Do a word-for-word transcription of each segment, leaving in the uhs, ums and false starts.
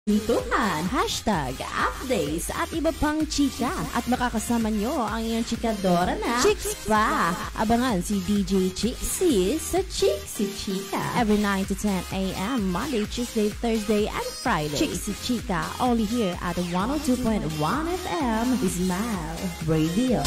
Kwentuhan, hashtag, updates at iba pang chika. At makakasama nyo ang iyong chikadora na Chicks Pa. Abangan si D J Chixie sa Chixie Chika every nine to ten a m Monday, Tuesday, Thursday, and Friday. Chixie Chika only here at one oh two point one F M Smile Radio.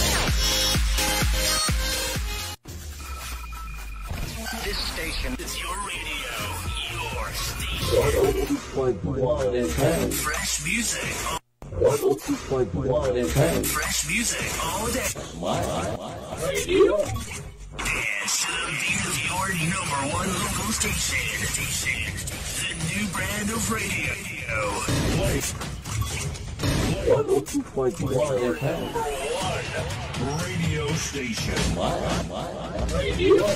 This station is your radio, your station. one oh two point one F M. Fresh music. one oh two point one F M. Fresh music all day. Smile Radio. And should be your number one local station. Station. The new brand of radio. one oh two point one F M. One radio station. Smile Radio.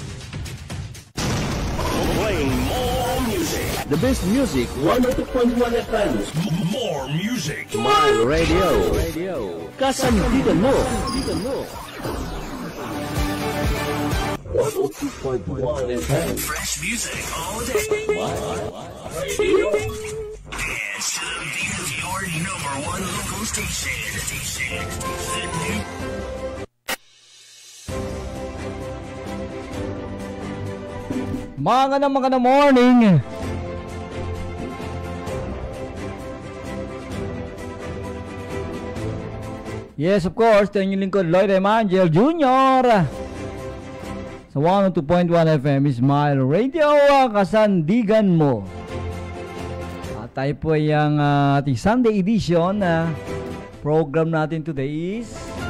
Playing more music. The best music. one oh two point one F M. More music. Smile Radio. Radio. Kasandigan mo. one oh two point one F M. Fresh music all day. Smile Radio. And should be your number one local station. Station. The new. Mga na mga na morning. Yes, of course, ito yung lingkod Lloyd Emangel Junior sa one oh two point one F M Smile Radio, kasandigan mo. At tayo po ay ang uh, ating Sunday edition na uh, program natin today is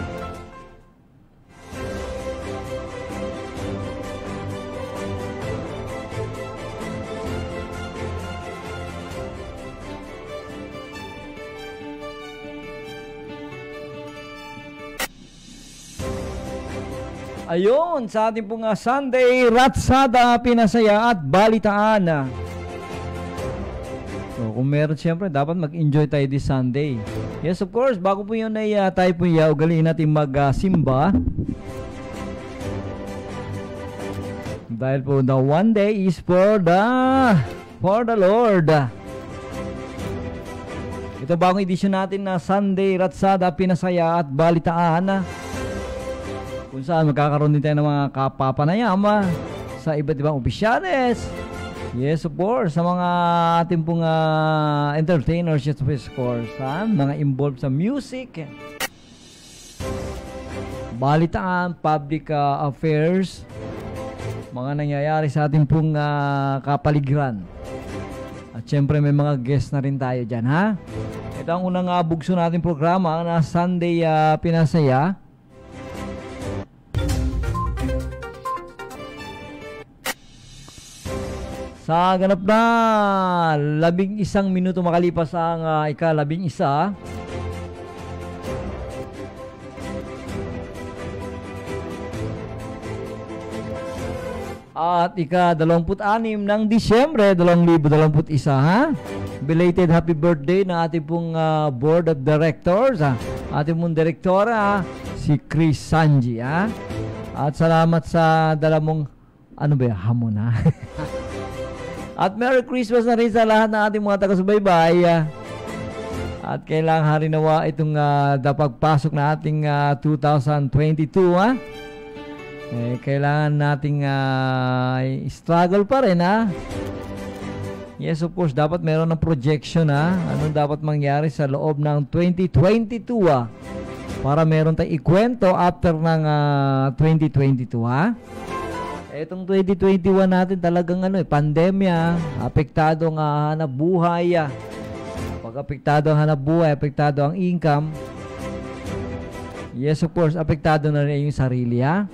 ayun, sa ating pong uh, Sunday Ratsada, Pinasaya at Balitaan. So, kung meron siyempre, dapat mag-enjoy tayo this Sunday. Yes, of course, bago po yun ay uh, tayo po uh, ugaliin natin mag-simba. Uh, dahil po the one day is for the for the Lord. Ito bagong edisyon natin na Sunday Ratsada, Pinasaya at Balitaan. Kung saan magkakaroon din tayo ng mga kapapanayama sa iba't ibang opisyales. Yes, of course, sa mga ating pong uh, entertainers, yes, of course, ha? Mga involved sa music, balitaan, public uh, affairs, mga nangyayari sa ating pong uh, kapaligiran. At syempre may mga guest na rin tayo dyan, ha? Ito ang unang uh, bugso natin programa na Sunday uh, Pinasaya. Sa ganap na labing isang minuto makalipas ang uh, ika-labing isa, at ika-dalawamput-anim ng Disyembre dalawang libo dalawamput isa, ha? Belated happy birthday ng ating pong uh, board of directors, ha? Ating pong direktora, ha? Si Chris Sanji, ha? At salamat sa dalamong ano ba, hamon, ha? At Merry Christmas na rin sa lahat ng ating mga taga-subaybay. At kailangan harinawa itong uh, pagpasok na ating uh, two thousand twenty-two, ha? Eh, kailangan nating uh, struggle pa rin, ha? Yes, of course, dapat meron ng projection, ha? Anong dapat mangyari sa loob ng twenty twenty-two, ha? Para meron tayong ikwento after ng uh, twenty twenty-two, ha? Etong twenty twenty-one natin talagang ano eh, pandemya, apektado ang uh, hanap buhay. Ah. Pag apektado ang hanap buhay, apektado ang income. Yes, of course, apektado na rin yung sarili, ha?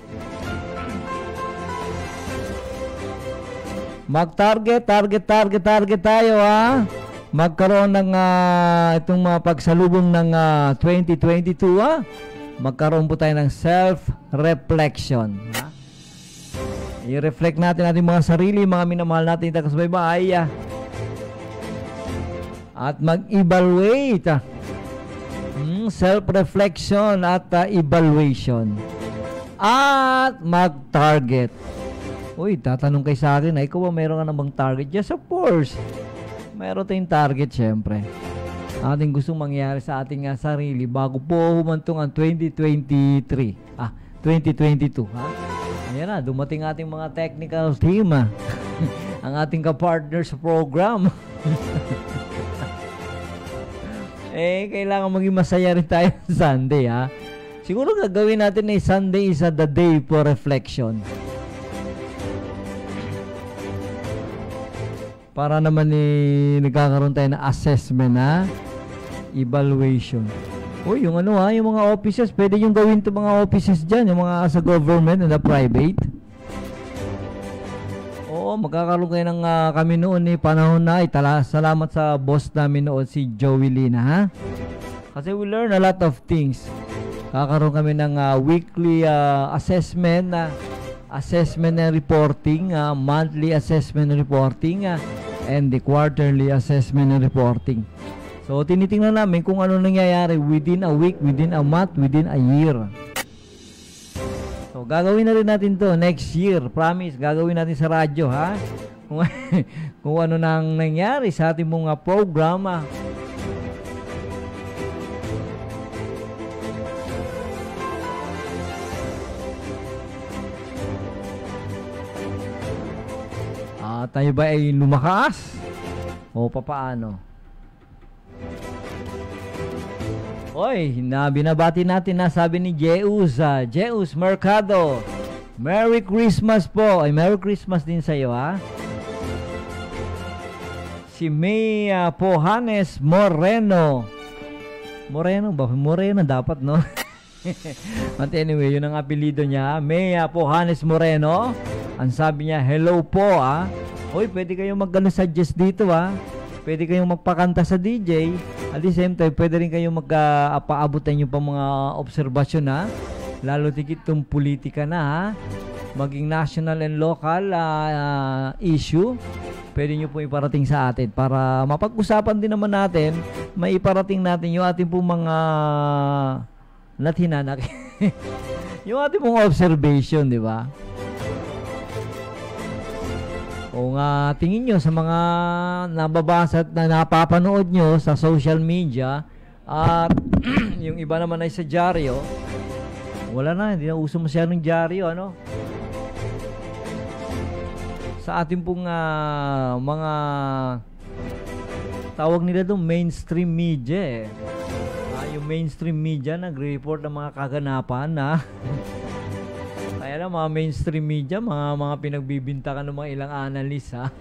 Mag-target, target, target, target tayo, ha? Magkaroon ng uh, itong mga pagsalubong ng uh, twenty twenty-two, ha? Magkaroon po tayo ng self-reflection, ha? I-reflect natin ating mga sarili, mga minamahal natin taga-subaybay, at mag-evaluate, hmm, self-reflection at uh, evaluation, at mag-target. Uy, tatanong kay sa akin, ay ikaw ba mayroon ka namang target? Yes, of course. Meron tayong target syempre. Ating gustong mangyari sa ating uh, sarili bago po humantong ang twenty twenty-three. Ah, twenty twenty-two, ha? Ayan na, dumating ating mga technical team, ah. Ang ating ka-partner sa program. Eh, kailangan maging masaya rin tayo sa Sunday, ha? Siguro gagawin natin na Sunday is a the day for reflection. Para naman eh, nagkakaroon tayo ng assessment, ha? Evaluation. Uy, yung ano ha, yung mga offices, pwede yung gawin to mga offices dyan, yung mga sa government and the private. Oo, magkakaroon kayo ng uh, kami noon eh, panahon na, itala, salamat sa boss namin noon, si Joey Lina, ha? Kasi we learn a lot of things. Kakaroon kami ng uh, weekly uh, assessment, uh, assessment and reporting, uh, monthly assessment and reporting, uh, and the quarterly assessment and reporting. So, tinitingnan namin kung ano nangyayari within a week, within a month, within a year. So, gagawin na rin natin to next year. Promise, gagawin natin sa radyo, ha? Kung, kung ano nang nangyari sa ating mga programa. Ah, tayo ba ay lumakas? O papaano? Oy, na binabati natin na sabi ni Jeus, uh, Jeus Mercado. Merry Christmas po. Ay, Merry Christmas din sa iyo, ha? Si May uh, Pohanes Moreno. Moreno ba? Moreno dapat, no? But anyway, yun ang apelido niya. May uh, Pohanes Moreno. Ang sabi niya, hello po, ha? Oy, pwede kayong mag-suggest dito, ha? Pwede kayong magpakanta sa D J. At the same time, pwede rin kayong mag-paabutan uh, yung pang mga obserbasyon, ha? Lalo tikit itong politika na, ha? Maging national and local uh, uh, issue. Pwede nyo po iparating sa atin para mapag-usapan din naman natin, maiparating natin yung ating pong mga nathinanak. Yung ating pong observation, di ba? O nga, tingin nyo sa mga nababasa at na napapanood nyo sa social media at yung iba naman ay sa dyaryo, wala na, hindi na uso masyadong dyaryo, ano? Sa ating pong uh, mga tawag nila doon, mainstream media, eh. Uh, yung mainstream media nag-report ng mga kaganapan na kaya na mga mainstream media, mga mga pinagbibintakan ng mga ilang analyst, ha.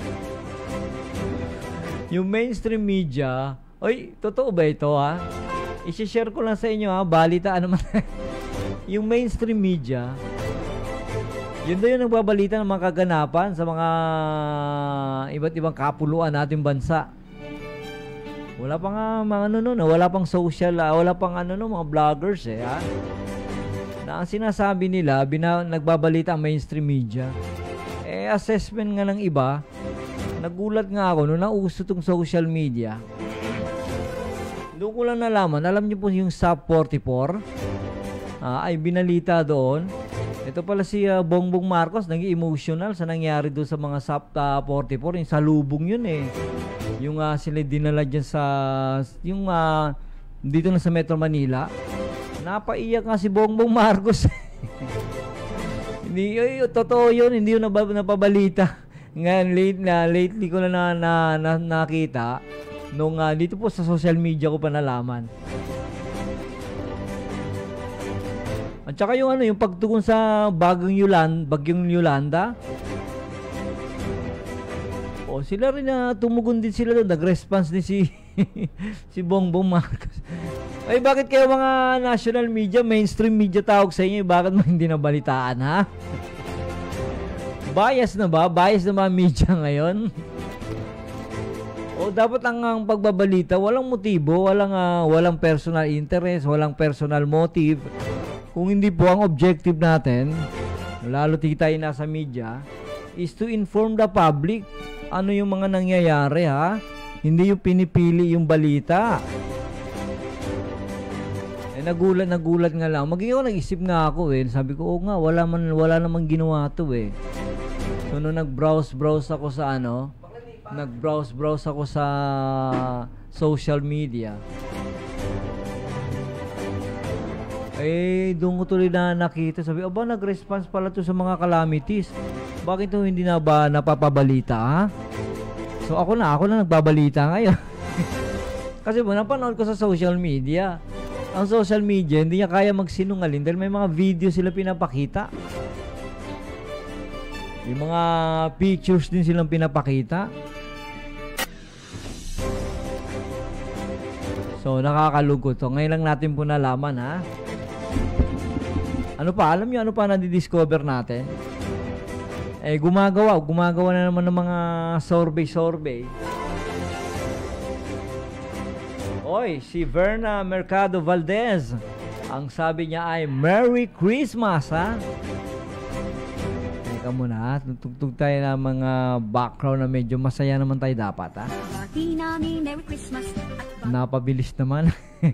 Yung mainstream media, oy, totoo ba ito, ha? I-share ko lang sa inyo, ha, balitaan naman. Yung mainstream media, yun daw yung nagbabalita ng mga kaganapan sa mga iba't ibang kapuluan nating bansa. Wala pang uh, mga ano no, wala pang social, uh, wala pang ano no, mga vloggers, eh, ha? Na ang sinasabi nila, bina, nagbabalita ang mainstream media. Eh, assessment nga ng iba, nagulat nga ako nung nauso tong social media. Doon ko lang nalaman, alam niyo po yung S A P forty-four, ah, ay binalita doon. Ito pala si uh, Bongbong Marcos, naging emotional sa nangyari doon sa mga S A P uh, forty-four, yung salubong yun, eh. Yung uh, sila dinala dyan sa, yung uh, dito na sa Metro Manila. Napaiyak nga si Bongbong Marcos. Hindi, ay, totoo yun, hindi yun nab- napabalita. Ngayon, late na, lately ko na, na, na, na nakita nung uh, dito po sa social media ko pa nalaman. At saka yung ano, yung pagtugon sa bagong Yolanda, bagyong Yolanda. O sila rin na uh, tumugon din sila doon, nag-response din si si Bongbong Marcos. Ay, bakit kayo mga national media, mainstream media tawag sa inyo, bakit mo hindi nabalitaan, ha? Bias na ba? Bias na mga media ngayon? O dapat ang, ang pagbabalita, walang motibo, walang, uh, walang personal interest, walang personal motive. Kung hindi po ang objective natin, lalo tayo nasa media, is to inform the public ano yung mga nangyayari, ha? Hindi yung pinipili yung balita. Eh, nagulat, nagulat nga lang. Maging ako, nag-isip nga ako, eh. Sabi ko, oo nga, wala, man, wala namang ginawa to, eh. So, nung nag-browse-browse ako sa ano, nag-browse-browse ako sa social media. Eh, doon ko tuloy na nakita. Sabi, aba, nag-response pala to sa mga calamities. Bakit to hindi na ba napapabalita, ha? So, ako na, ako na nagbabalita ngayon. Kasi po, napanood ko sa social media. Ang social media, hindi niya kaya magsinungaling dahil may mga video sila pinapakita. Yung mga pictures din silang pinapakita. So, nakakalungkot. So, ngayon lang natin po nalaman, ha? Ano pa? Alam nyo, ano pa nadidiscover natin? Eh, gumagawa. Gumagawa na naman ng mga survey-survey. Oy, si Verna Mercado Valdez. Ang sabi niya ay, Merry Christmas, ha? Teka muna, ha? Tugtog tayo ng mga background na medyo masaya naman tayo dapat, ha? Merry Christmas. Napabilis naman.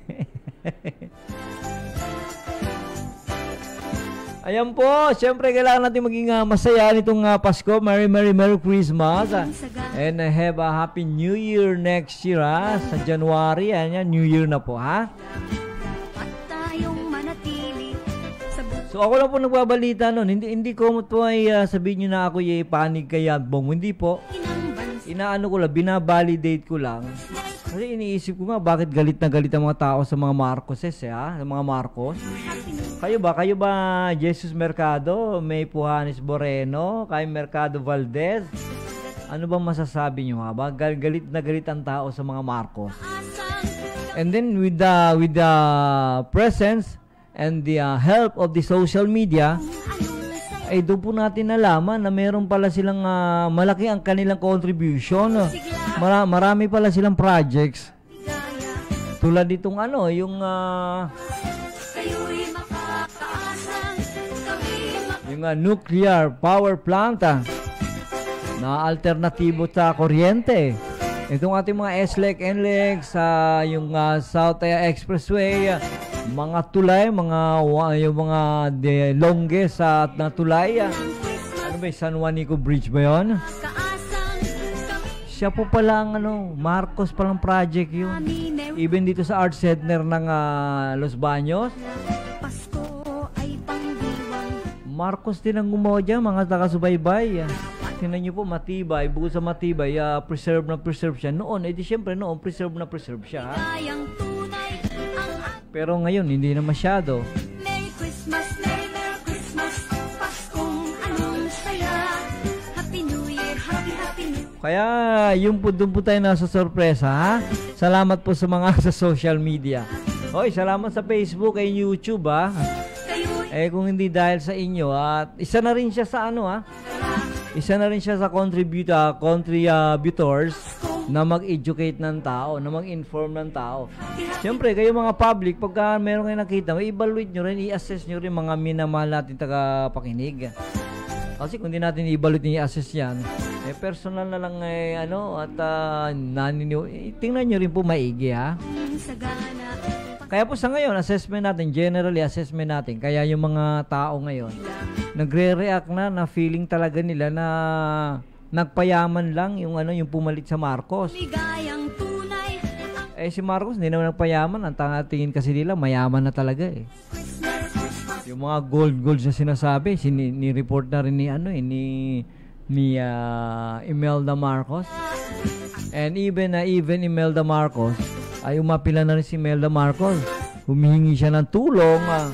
Ayan po, syempre kailangan natin maging uh, masaya nitong uh, Pasko. Merry, Merry, Merry Christmas. Uh, and uh, have a Happy New Year next year, ha? Sa January, ayan, New Year na po, ha? So ako lang po nagbabalita nun. Hindi, hindi ko po ay uh, sabihin nyo na ako yung panig kay Yadbong. Hindi po. Inaano ko lang, binabalidate ko lang. Kasi iniisip ko nga, bakit galit na galit ang mga tao sa mga Marcoses, eh, ha? Sa mga Marcos. Kayo ba? Kayo ba, Jesus Mercado, May Pujanes Boreno, kay Mercado Valdez? Ano bang masasabi nyo, ha? Ba? Galit na galit ang tao sa mga Marcos. And then with the with the presence and the uh, help of the social media, ay doon po natin nalaman na meron pala silang uh, malaki ang kanilang contribution. Mara- marami pala silang projects. Tulad ditong ano, yung uh, yung uh, nuclear power plant uh, na alternatibo sa kuryente. Itong ating mga S L E C, N L E C, uh, yung uh, South uh, Expressway, uh, mga tulay, mga uh, yung mga the longest uh, na tulay. Uh, ano ba, San Juanico Bridge ba yun? Siya po pala ang ano, Marcos palang project yun. Even dito sa Art Center ng uh, Los Baños. Marcos din ang gumawa dyan, mga taga-subaybay. Tingnan nyo po, matibay. Bukod sa matibay, uh, preserve na preserve siya. Noon, edi syempre noon, preserve na preserve siya. Ha? Pero ngayon, hindi na masyado. Merry Christmas, Merry Merry Christmas, Paskong anong saya. Happy New Year, Happy Happy New Year. Kaya, yung po, doon po tayo nasa sorpresa, ha? Salamat po sa mga sa social media. Hoy, salamat sa Facebook at YouTube, ha? Eh, kung hindi dahil sa inyo, at isa na rin siya sa ano, ha? Isa na rin siya sa contribute, uh, contributors na mag-educate ng tao, na mag-inform ng tao. Siyempre, kayo mga public, pagka meron kayo nakita, i-evaluate nyo rin, i-assess nyo rin mga minamahal natin taga-pakinig. Kasi kung di natin i-evaluate, i-assess yan, eh, personal na lang, eh, ano, at uh, naniniw, eh, tingnan nyo rin po maigi, ha? Kaya po sa ngayon, assessment natin, generally assessment natin, kaya yung mga tao ngayon, nagre-react na, na feeling talaga nila na nagpayaman lang yung ano yung pumalit sa Marcos. Eh si Marcos hindi naman nagpayaman, ang tingin kasi nila mayaman na talaga eh. Yung mga gold gold na sinasabi, sini, ni-report na rin ni ano eh, ni ni uh, Imelda Marcos. And even na uh, even Imelda Marcos ay umapila na rin si Imelda Marcos. Humihingi siya ng tulong. Uh,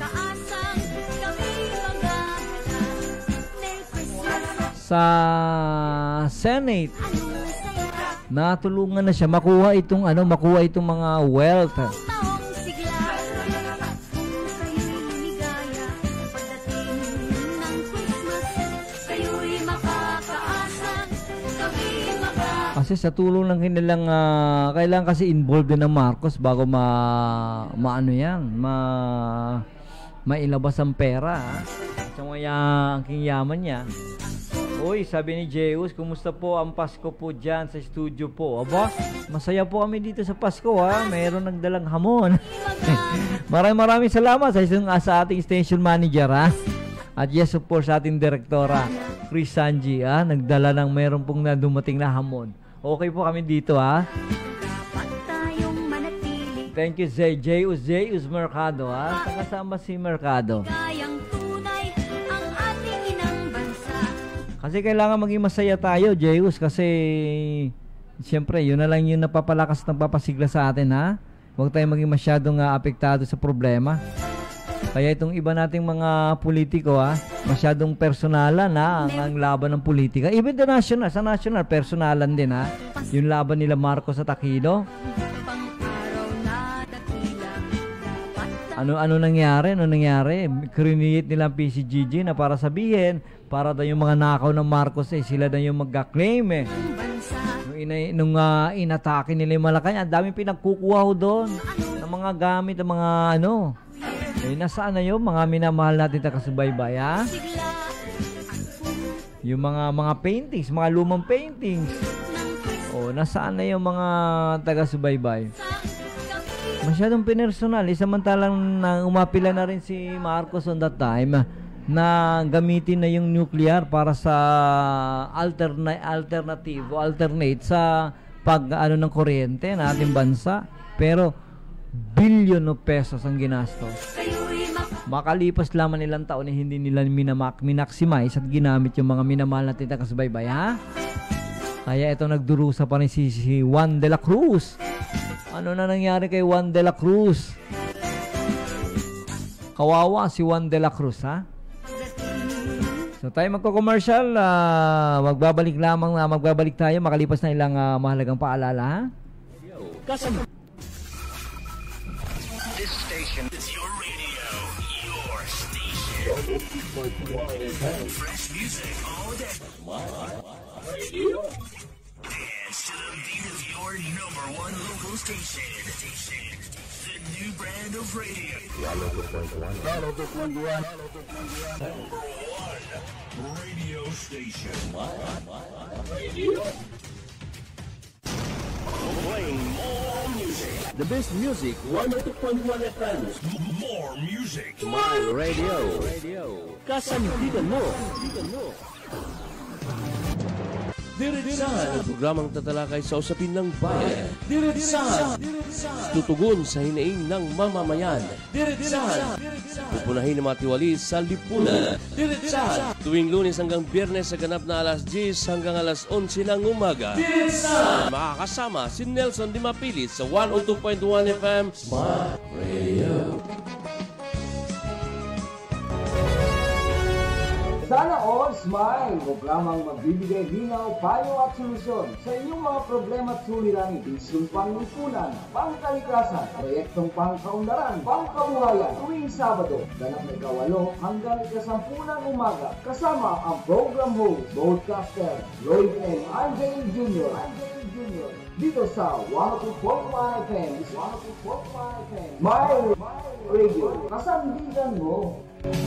sa Senate, natulungan na siya makuha itong ano, makuha itong mga wealth. Kasi sa tulong ng kanilang uh, kailangan kasi involved din ng Marcos bago ma maano yan, ma mailabas ang pera. Sa mga ang yaman niya. Uy, sabi ni Zeus, kumusta po ang Pasko po dyan sa studio po? Aba, masaya po kami dito sa Pasko, ha? Mayroon nagdalang hamon. Maraming maraming salamat sa, isang, sa ating station manager, ha? At yes, of course, sa ating direktora, Chris Sanji, ha? Nagdala ng mayroon pong na dumating na hamon. Okay po kami dito, ha? Dapat tayong manatili Thank you, Zay. Zeus, Zeus Mercado, ha? Kasama si Mercado. Gayang tunay ang ating inang bansa. Kasi kailangan maging masaya tayo, Zeus, kasi siyempre, yun na lang yung napapalakas at napapasigla sa atin, ha? Huwag tayong maging masyadong uh, apektado sa problema. Kaya itong iba nating mga politiko, ha, masyadong personalan, ha, ang, ang laban ng politika. Even the national, sa national, personalan din, ha. Yung laban nila Marcos at Aquino. Pang-araw na dakila. Dapat Ano ano nangyari? Ano nangyari? Create nila ang P C G G na para sabihin, para daw yung mga nakaw ng Marcos, eh, sila daw yung mag-claim, eh. tayong bansa. Nung, ina, nung uh, inatake nila yung Malacanang, ang daming pinagkukuha ho doon ng mga gamit, ng mga ano. Eh, nasaan na yun? Mga minamahal natin takasubaybay, ha? Sigla Yung mga mga paintings, mga lumang paintings. Oh, nasaan na yung mga taga-subaybay? Masyadong pinersonal. Eh, samantalang na umapila na rin si Marcos on that time na gamitin na yung nuclear para sa alterna alternative o alternate sa pag ano ng kuryente ng ating bansa. Pero billion of pesos ang ginastos. kayo'y mak Makalipas lamang ilang taon eh, hindi nila minamak, minaximize at ginamit yung mga minamahal natin na kasabay-bay, ha? Kaya ito nagdurusa pa rin si, si Juan de la Cruz. Ano na nangyari kay Juan de la Cruz? Kawawa si Juan de la Cruz, ha? So tayo magko-commercial, uh, magbabalik lamang, uh, magbabalik tayo makalipas na ilang uh, mahalagang paalala, ha? This station is your radio, your station. Fresh music all day. Dance to the beat of your number one local station. Station. The new brand of radio. Number one radio station. Playing more music. The best music, one oh two point one F M. More music. My Radio. Kasandigan mo. Diretsahan ang programang tatalakay sa usapin ng bayan. Diretsahan. Tutugon sa hinaing ng mamamayan. Diretsahan. Pupunahin ang mga tiwali sa lipunan. Diretsahan. Tuwing Lunes hanggang Biyernes sa ganap na alas diyes hanggang alas onse ng umaga. Diretsahan. Makakasama si Nelson Di Mapilit sa one oh two point one F M Smart Radio. Sana All Smile, programang magbibigay linaw, payo at solusyon sa inyong mga problema at suliranin, isyong panglipunan, pangkalikasan, proyektong pangkaunlaran, pangkabuhayan, tuwing Sabado, ganap na ikawalo hanggang ikasampu ng umaga, kasama ang program host, broadcaster, Lloyd M. Angel Junior Angel Junior dito sa one oh two point one F M, one oh two point one F M, My Radio, kasandigan mo.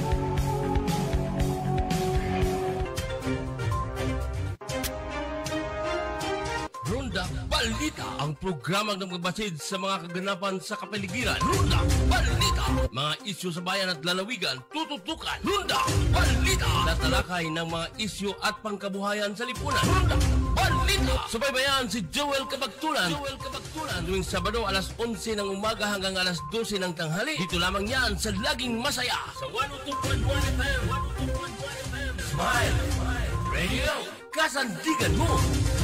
Ronda Balita, ang programang nagbabasid sa mga kaganapan sa kapaligiran. Ronda Balita, mga isyu sa bayan at lalawigan, tututukan. Ronda Balita, tatalakay ng mga isyu at pangkabuhayan sa lipunan. Ronda Balita, subaybayan si Joel Kabagtulan. Joel Kabagtulan, tuwing Sabado alas onse ng umaga hanggang alas dose ng tanghali. Dito lamang yan sa Laging Masaya sa one oh two point one F M. one oh two point one F M. Smile, Smile Radio, kasandigan mo.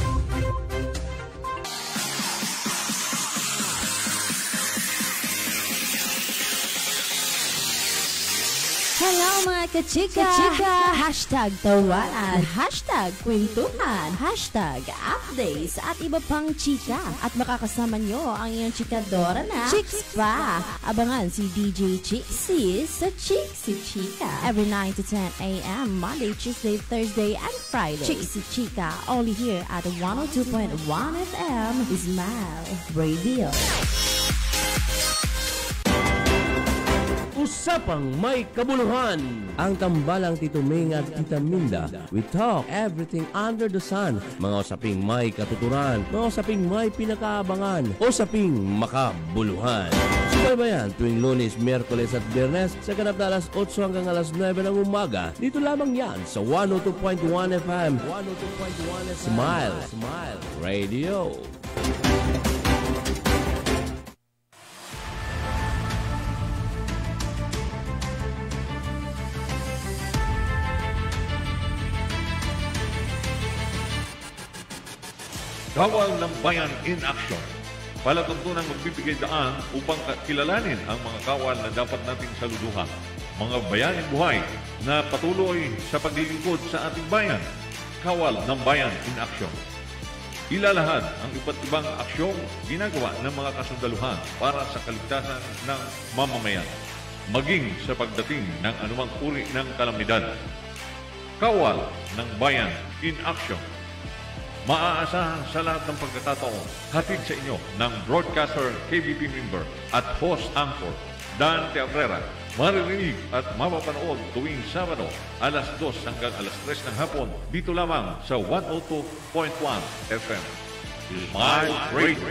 Hello mga kachika! Kachika! Hashtag tawanan, hashtag kwentuhan, hashtag updates at iba pang chika. At makakasama nyo ang iyong chikadora na Chicks Pa. Abangan si D J Chixie sa Chixie Chika. Every nine to ten A M, Monday, Tuesday, Thursday, and Friday. Chixie Chika, only here at one oh two point one F M, Smile Radio. Usapang may kabuluhan. Ang tambalang Tito Ming at Tita Minda. We talk everything under the sun. Mga usaping may katuturan. Mga usaping may pinakaabangan. Usaping makabuluhan. Subaybayan tuwing Lunes, Miyerkules at Biyernes sa ganap na alas otso hanggang alas nuwebe ng umaga. Dito lamang yan sa one oh two point one F M. one oh two point one F M. Smile. Smile Radio. Kawal ng Bayan in Action. Palatuntunang magbibigay daan upang kilalanin ang mga kawal na dapat nating saluduhan. Mga bayaning buhay na patuloy sa paglilingkod sa ating bayan. Kawal ng Bayan in Action. Ilalahad ang iba't ibang aksyong ginagawa ng mga kasundaluhan para sa kaligtasan ng mamamayan, maging sa pagdating ng anumang uri ng kalamidad. Kawal ng Bayan in Action. Maaasahan sa lahat ng pagkakataon, hatid sa inyo ng broadcaster, K B P member at host anchor, Dan Teabrera. Maririnig at mapapanood tuwing Sabado, alas dos hanggang alas tres ng hapon, dito lamang sa one oh two point one F M. Smile Radio.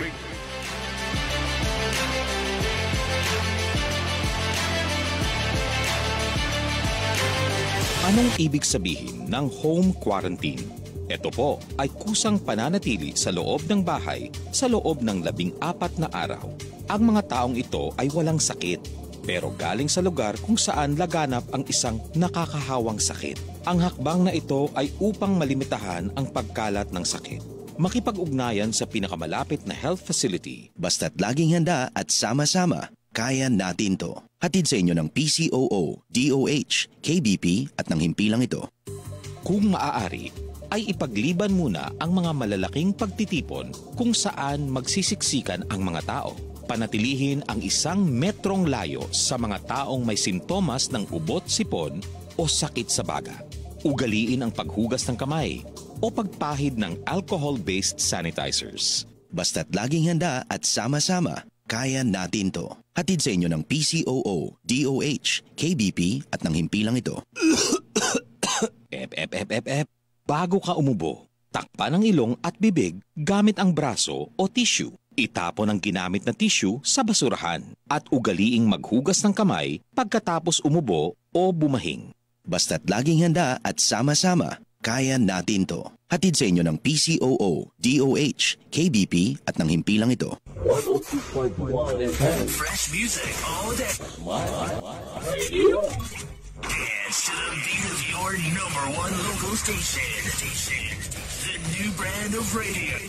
Anong ibig sabihin ng home quarantine? Ito po ay kusang pananatili sa loob ng bahay sa loob ng labing apat na araw. Ang mga taong ito ay walang sakit, pero galing sa lugar kung saan laganap ang isang nakakahawang sakit. Ang hakbang na ito ay upang malimitahan ang pagkalat ng sakit. Makipag-ugnayan sa pinakamalapit na health facility. Basta't laging handa at sama-sama, kaya natin to. Hatid sa inyo ng P C O O, D O H, K B P at ng himpilang ito. Kung maaari, ay ipagliban muna ang mga malalaking pagtitipon kung saan magsisiksikan ang mga tao. Panatilihin ang isang metrong layo sa mga taong may sintomas ng ubot, sipon o sakit sa baga. Ugaliin ang paghugas ng kamay o pagpahid ng alcohol-based sanitizers. Basta't laging handa at sama-sama, kaya natin to. Hatid sa inyo ng P C O O, D O H, K B P at ng himpilang ito. Ep, ep, ep, ep, ep. Bago ka umubo, takpan ang ilong at bibig gamit ang braso o tissue. Itapon ang ginamit na tissue sa basurahan at ugaliing maghugas ng kamay pagkatapos umubo o bumahing. Basta't laging handa at sama-sama, kaya natin to. Hatid sa inyo ng P C O O, D O H, K B P at ng himpilang ito. one oh two point one F M. Fresh music all day. Smile Radio. Dance to the beat of your number one local station. Station. The new brand of radio.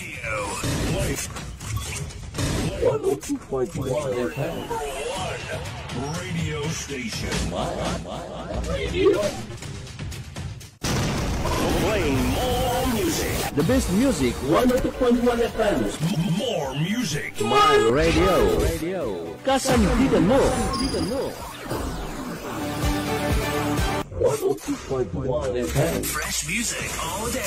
one oh two point one F M. One radio station. Smile Radio. Playing more music. The best music, one oh two point one F M. More music. Smile Radio. Radio. Kasandigan mo. Kasandigan mo. one oh two point one F M. Fresh music all day.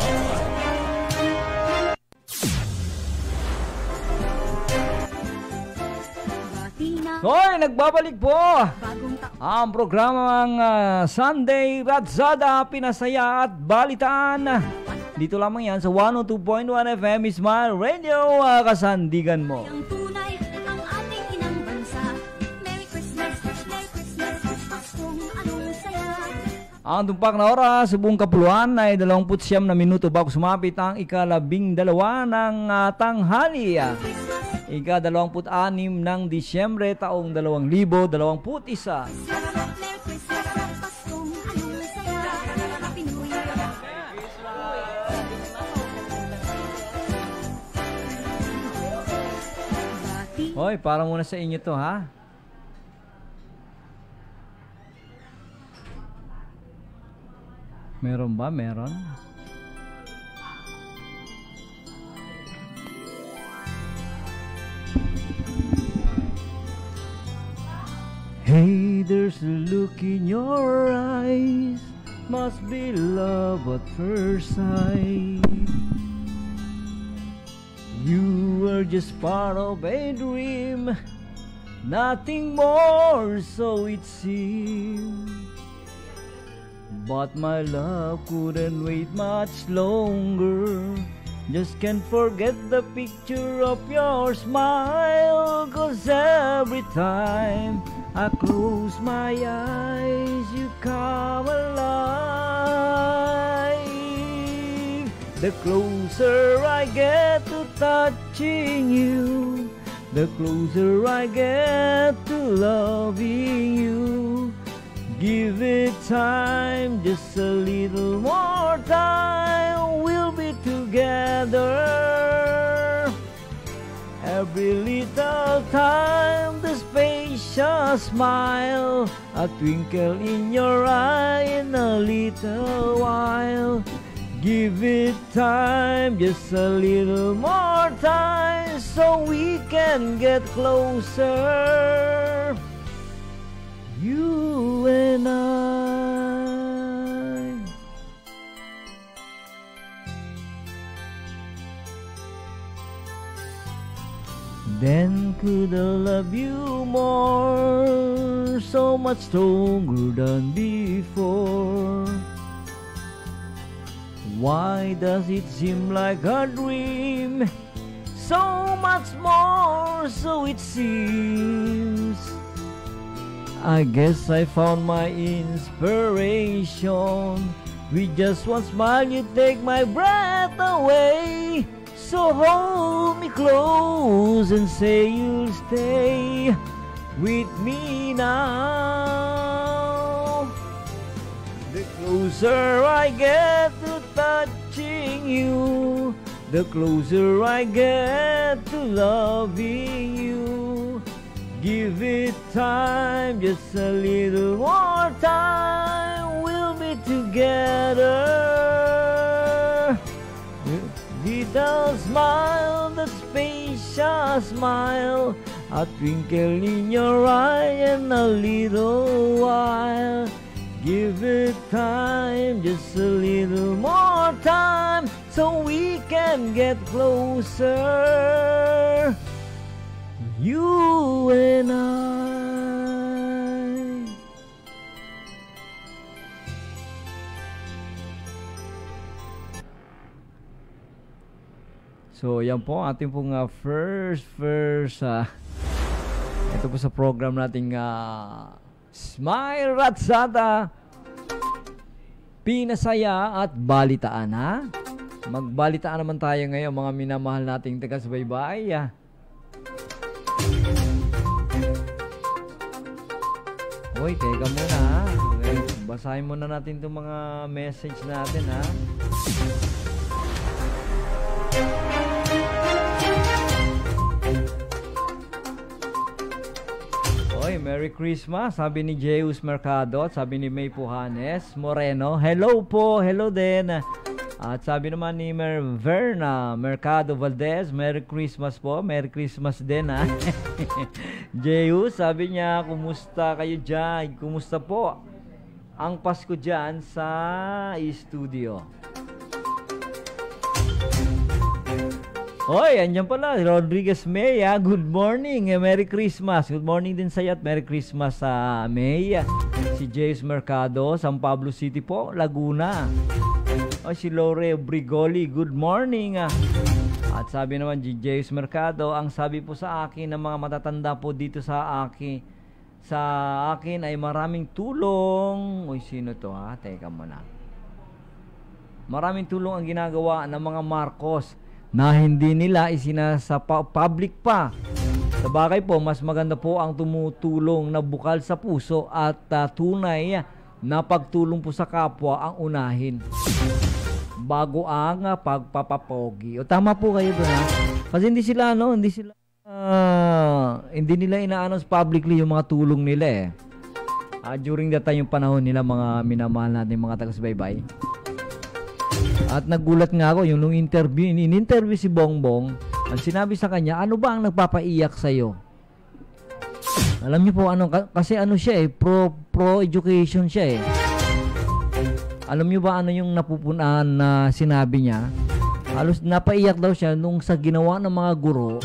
Hoy, nagbabalik po Bagong taon. ang programang uh, Sunday Ratsada, Pinasaya at Balitaan. Dito lamang yan sa one oh two point one F M Smile Radio, uh, kasandigan mo. Ang tunay, ang ating inang bansa. Merry Christmas, Merry Christmas, Paskong anong saya. Ang tumpak na oras sa buong kapuluan ay dalawampu't siyam na minuto bago sumapit ang ikalabing dalawa ng uh, tanghali. Ika-dalawamput anim ng Disyembre taong dalawang libo dalawamput isa. Merry Christmas, Paskong anong saya. Happy New Year. Bati. Hoy, para muna sa inyo to, ha? Meron ba? Meron? Hey, there's a look in your eyes, must be love at first sight. You were just part of a dream, nothing more, so it seems. But my love couldn't wait much longer. Just can't forget the picture of your smile. 'Cause every time I close my eyes, you come alive. The closer I get to touching you, the closer I get to loving you. Give it time, just a little more time, we'll be together. Every little time, the spacious smile, a twinkle in your eye in a little while. Give it time, just a little more time, so we can get closer, you and I. Then could I love you more, so much stronger than before. Why does it seem like a dream? So much more, so it seems. I guess I found my inspiration. With just one smile you take my breath away. So hold me close and say you'll stay with me now. The closer I get to touching you, the closer I get to loving you. Give it time, just a little more time, we'll be together. Little smile, that spacious smile, a twinkle in your eye and a little while. Give it time, just a little more time, so we can get closer, you and I. So, yan po ating pong uh, first, first, uh, ito po sa program nating uh, Smile Ratsada, Pinasaya at Balitaan, ha? Magbalitaan naman tayo ngayon, mga minamahal nating taga-subaybay. Uy, teka muna, ha? Okay, basahin muna natin itong mga message natin, ha? Oy, Merry Christmas, sabi ni Jeus Mercado at sabi ni May Puhanes Moreno. Hello po, hello din. At sabi naman ni Mer Verna Mercado Valdez, Merry Christmas po, Merry Christmas din, ha. Jeus, sabi niya, kumusta kayo dyan? Kumusta po ang Pasko dyan sa studio? Hoy, andyan pala, Rodriguez May, ha? Good morning, Merry Christmas. Good morning din sa'yo at Merry Christmas sa uh, May. Si James Mercado, San Pablo City po, Laguna. O si Lore Brigoli, good morning. At sabi naman, James Mercado, ang sabi po sa akin ng mga matatanda po dito sa akin, sa akin ay maraming tulong. Uy, sino to, ha? Teka muna. Maraming tulong ang ginagawa ng mga Marcos na hindi nila isinasa public pa. Sa bagay po, mas maganda po ang tumutulong na bukal sa puso at uh, tunay na pagtulong po sa kapwa ang unahin bago ang uh, pagpapapogi. O tama po kayo doon, ha? Kasi hindi sila, no? Hindi sila, uh, hindi nila ina-announce publicly yung mga tulong nila, eh. Uh, during that time, yung panahon nila, mga minamahal natin, mga taga-subaybay. At nagulat nga ako yung nung interview, in-interview si Bongbong, ang sinabi sa kanya, ano ba ang nagpapaiyak sa'yo? Alam niyo po ano, kasi ano siya eh, pro, pro-education siya eh. Alam niyo ba ano yung napupunaan na sinabi niya? Halos napaiyak daw siya nung sa ginawa ng mga guro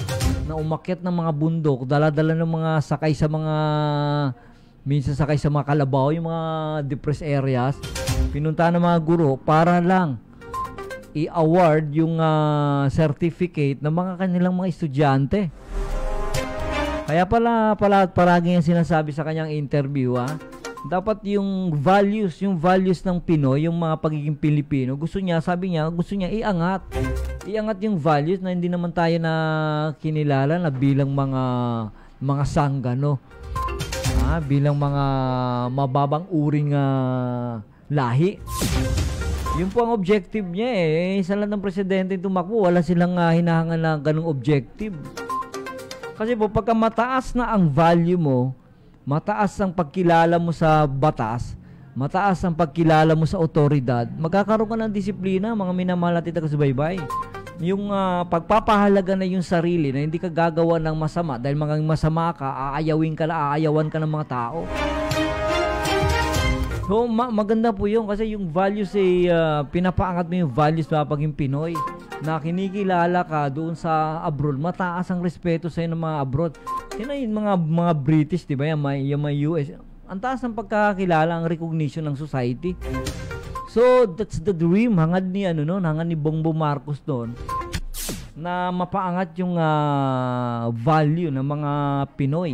na umakyat ng mga bundok, dala-dala ng mga sakay sa mga, minsan sakay sa mga kalabaw, yung mga depressed areas, pinunta ng mga guro para lang i-award yung uh, certificate ng mga kanilang mga estudyante. Kaya pala, pala paragi yung sinasabi sa kanyang interview, ha? Dapat yung values, yung values ng Pinoy, yung mga pagiging Pilipino, gusto niya, sabi niya, gusto niya iangat. Iangat yung values na hindi naman tayo na kinilala na bilang mga mga sanggano. Ah, bilang mga mababang uring uh, lahi. Yun po ang objective niya eh. Sa lahat ng presidente tumakbo, wala silang uh, hinahangan na ganung objective. Kasi po, pagka mataas na ang value mo, mataas ang pagkilala mo sa batas, mataas ang pagkilala mo sa otoridad, magkakaroon ka ng disiplina, mga minamahal natin taga-subaybay. Yung uh, pagpapahalaga na yung sarili na hindi ka gagawa ng masama dahil mga masama ka, aayawin ka na, aayawan ka ng mga tao. So, ma- maganda po yun kasi yung values ay uh, pinapaangat mo yung values na paging Pinoy na kinikilala ka doon sa abroad, mataas ang respeto sa ng mga abroad. Yun na yung mga, mga British, di ba? Yung may, yung may U S. Ang taas ng pagkakilala, ang recognition ng society. So, that's the dream. Hangad ni, ano, noon, hangad ni Bongbong Marcos doon na mapaangat yung uh, value ng mga Pinoy.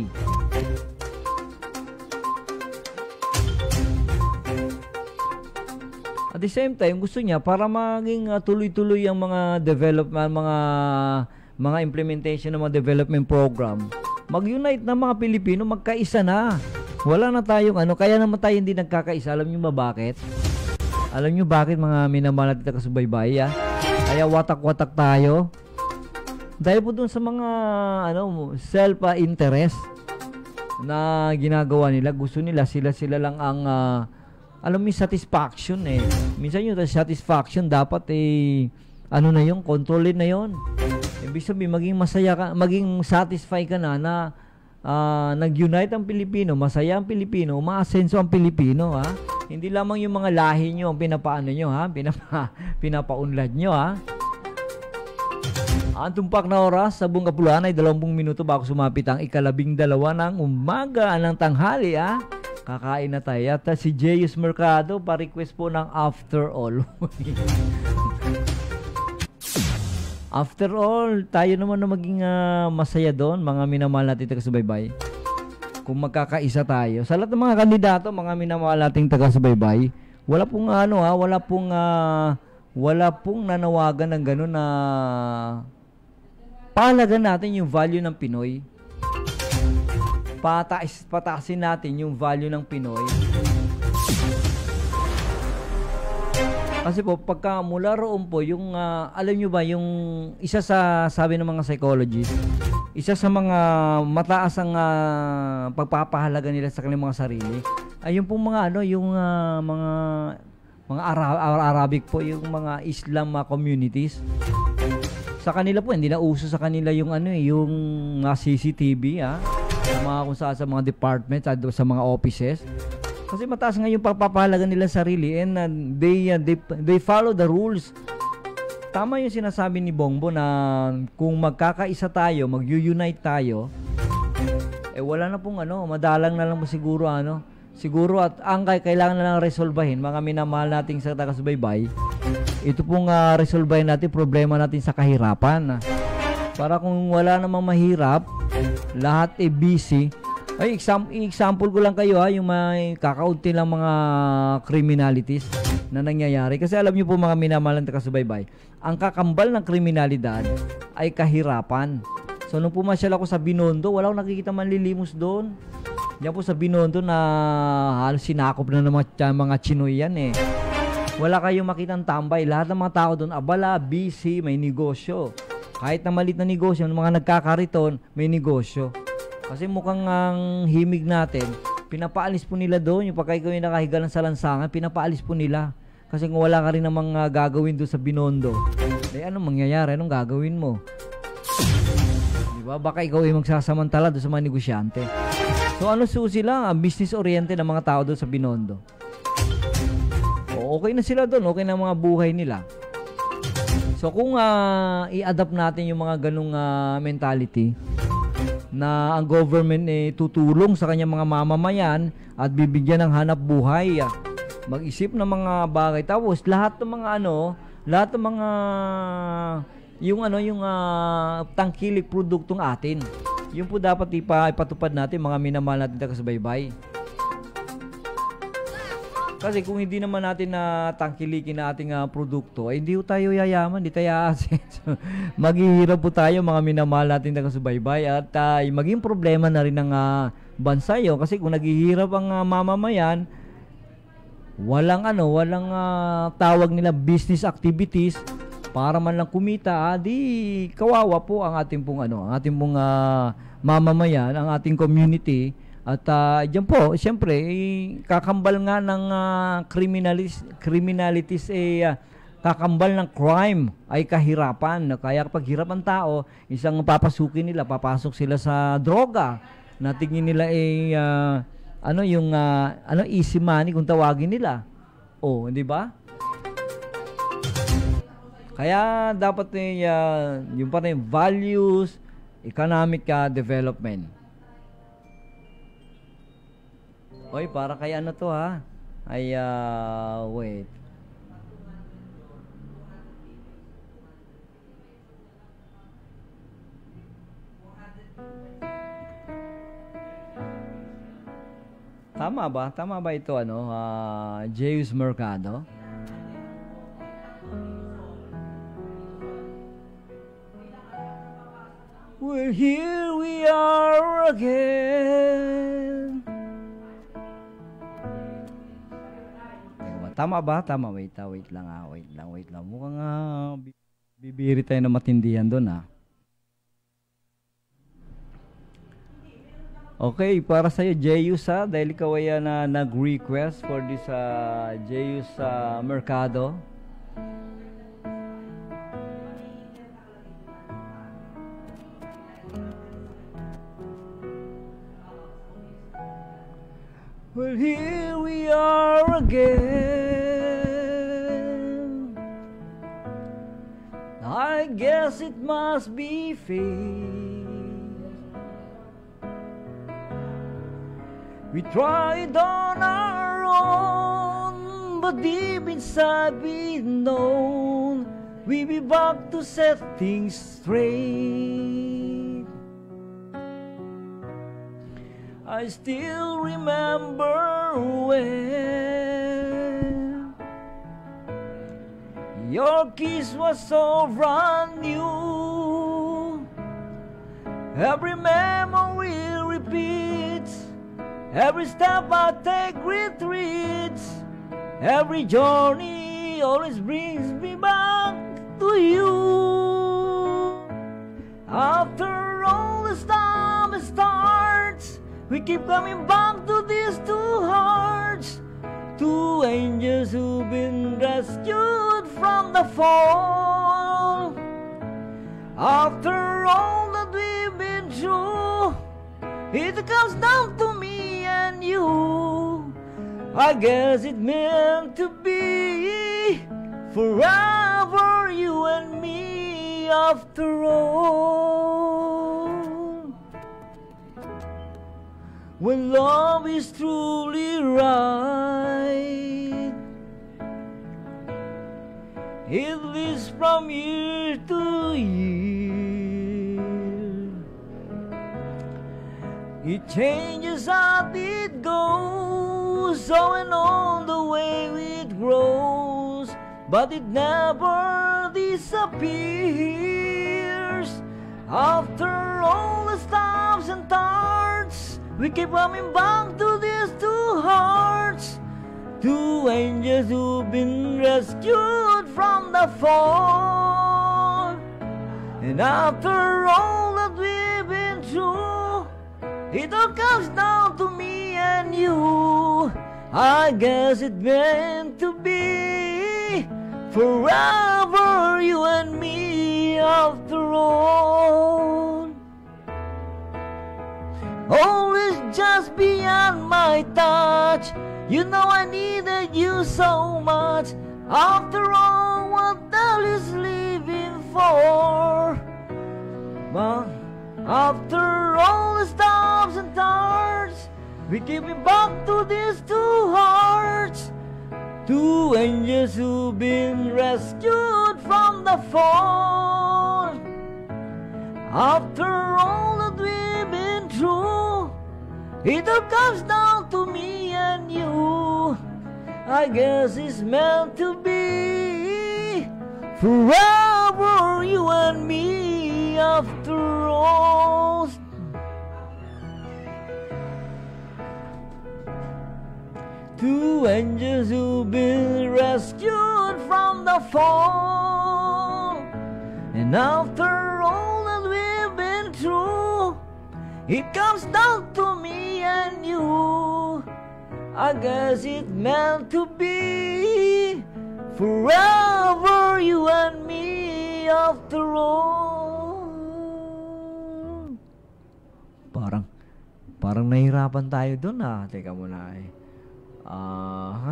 At the same time, gusto niya para maging uh, tuloy-tuloy ang mga development, mga mga implementation ng mga development program. Mag-unite na mga Pilipino, magkaisa na. Wala na tayong ano, kaya naman tayo hindi nagkakaisa. Alam niyo ba bakit? Alam niyo bakit mga minamahal natin taga-subaybay, ah? Kaya watak-watak tayo. Dahil po dun sa mga ano, self-interest na ginagawa nila, gusto nila sila-sila lang ang uh, alam mo yung satisfaction eh. Minsan yung satisfaction dapat eh ano na yung controlin na yon. Ibig sabihin maging masaya ka, maging satisfy ka na na uh, nag-unite ang Pilipino, masaya ang Pilipino, umaasenso ang Pilipino, ha. Hindi lamang yung mga lahi nyo ang pinapaano nyo, ha, pinapa pinapaunlad nyo, ha. Ang tumpak na oras sa buong Kapuluan ay dalawang minuto bago sumapit ang ikalabing dalawa ng umaga ng tanghali, ha. Kakain na tayo. At si Jeyus Mercado, pa-request po ng After All. After all, tayo naman na maging uh, masaya doon, mga minamahal natin taga-subaybay. Kung magkakaisa tayo. Sa lahat ng mga kandidato, mga minamahal nating taga-subaybay, wala pong ano ha, wala pong uh, wala pong nanawagan ng gano'n na pahalagan natin yung value ng Pinoy. Patais, patasin natin yung value ng Pinoy. Kasi po, pagka mula roon po, yung, uh, alam nyo ba, yung isa sa, sabi ng mga psychologists, isa sa mga mataas ang uh, pagpapahalaga nila sa kanilang mga sarili, ay yung pong mga, ano, yung uh, mga, mga Ara- Arabic po, yung mga Islam uh, communities. Sa kanila po, hindi na uso sa kanila yung, ano, yung uh, C C T V, ah. Sa mga kung saan sa mga departments, sa mga offices. Kasi mataas nga yung pagpapahalaga nila sarili and uh, they, uh, they they follow the rules. Tama yung sinasabi ni Bongbong na kung magkakaisa tayo, mag-unite tayo, eh wala na pong ano, madalang na lang po siguro ano, siguro at ang kailangan na lang resolbahin, mga minamahal nating sa taga-subaybay, ito pong uh, resolbahin natin problema natin sa kahirapan. Para kung wala namang mahirap, lahat ay busy. Ay, exam- example ko lang kayo ha, yung may kakaunti lang mga criminalities na nangyayari. Kasi alam niyo po mga minamahal ng taga-subaybay, ang kakambal ng kriminalidad ay kahirapan. So nung pumasyal ako sa Binondo, wala akong nakikita manlilimos doon. Diyan po sa Binondo na halos sinakop na ng mga, mga Chinoy yan eh. Wala kayong makitang tambay. Lahat ng mga tao doon, abala, busy, may negosyo. Kahit na malit na negosyo, ng mga nagkakariton, may negosyo. Kasi mukhang ang himig natin, pinapaalis po nila doon. Yung pagka ikaw yung nakahiga lang sa lansangan, pinapaalis po nila. Kasi kung wala ka rin namang uh, gagawin doon sa Binondo, eh anong mangyayari? Anong gagawin mo? Diba? Baka ikaw yung magsasamantala doon sa mga negosyante. So ano susi lang, ang business-oriented ng mga tao doon sa Binondo. O, okay na sila doon, okay na mga buhay nila. So kung uh, i-adapt natin yung mga ganung uh, mentality na ang government eh, tutulong sa kanyang mga mamamayan at bibigyan ng hanap buhay, uh, mag-isip ng mga bagay, tapos lahat ng mga ano, lahat ng mga yung ano yung uh, tangkilik produktong atin, yun po dapat ipa, ipatupad natin, mga minamahal natin taga-subaybay. Kasi kung hindi naman natin na tangkilikin na ating uh, produkto, ay hindi po tayo yayaman, hindi tayo aasin. So, maghihirap po tayo, mga minamahal natin taga-subaybay, at uh, maging problema na rin ng uh, bansa yun. Kasi kung naghihirap ang uh, mamamayan, walang ano, walang uh, tawag nila business activities para man lang kumita, ah, di kawawa po ang ating pong ano, ang ating pong uh, mamamayan, ang ating community. At uh, diyan po, siyempre, eh, kakambal nga ng uh, criminalis, criminalities, eh, uh, kakambal ng crime ay kahirapan. Kaya kapag hirap ang tao, isang papasukin nila, papasok sila sa droga, na tingin nila eh, uh, ano yung uh, ano easy money kung tawagin nila. Oh, di ba? Kaya dapat eh, uh, yung pa rin values, economic uh, development. Oy, para kay ano to ha? Ay, uh, wait. Tama ba? Tama ba ito ano? Uh, James Mercado? Well, here we are again. Tama ba? Tama. Wait, ah, wait lang ah. Wait lang, wait lang. Mukhang ah, bibiri tayo na matindihan doon ah. Okay, para sa'yo, Jeyus ha. Dahil ikaw ay na nag-request for this uh, Jeyus uh, Mercado. Well, here we are again. I guess it must be fate. We tried on our own, but deep inside we know we'll be back to set things straight. I still remember when your kiss was so brand new. Every memory repeats, every step I take retreats, every journey always brings me back to you. After all the storm starts, we keep coming back to these two hearts, two angels who've been rescued from the fall. After all that we've been through, it comes down to me and you. I guess it meant to be forever, you and me after all. When love is truly right, it lives from year to year. It changes as it goes, so and on the way it grows, but it never disappears. After all the stops and starts, we keep coming back to these two hearts, two angels who've been rescued from the fall. And after all that we've been through, it all comes down to me and you. I guess it meant to be forever, you and me after all. Always just beyond my touch, you know I needed you so much. After all, what the world is living for. But after all the stops and starts, we keep it back to these two hearts. Two angels who've been rescued from the fall. After all that we've been through, it all comes down to me and you. I guess it's meant to be. Forever you and me after all. Two angels who've been rescued from the fall. And after all that we've been through, it comes down to me and you. I guess it meant to be. Forever you and me after all. Parang, parang nahirapan tayo dun ah. Teka muna eh. Ah,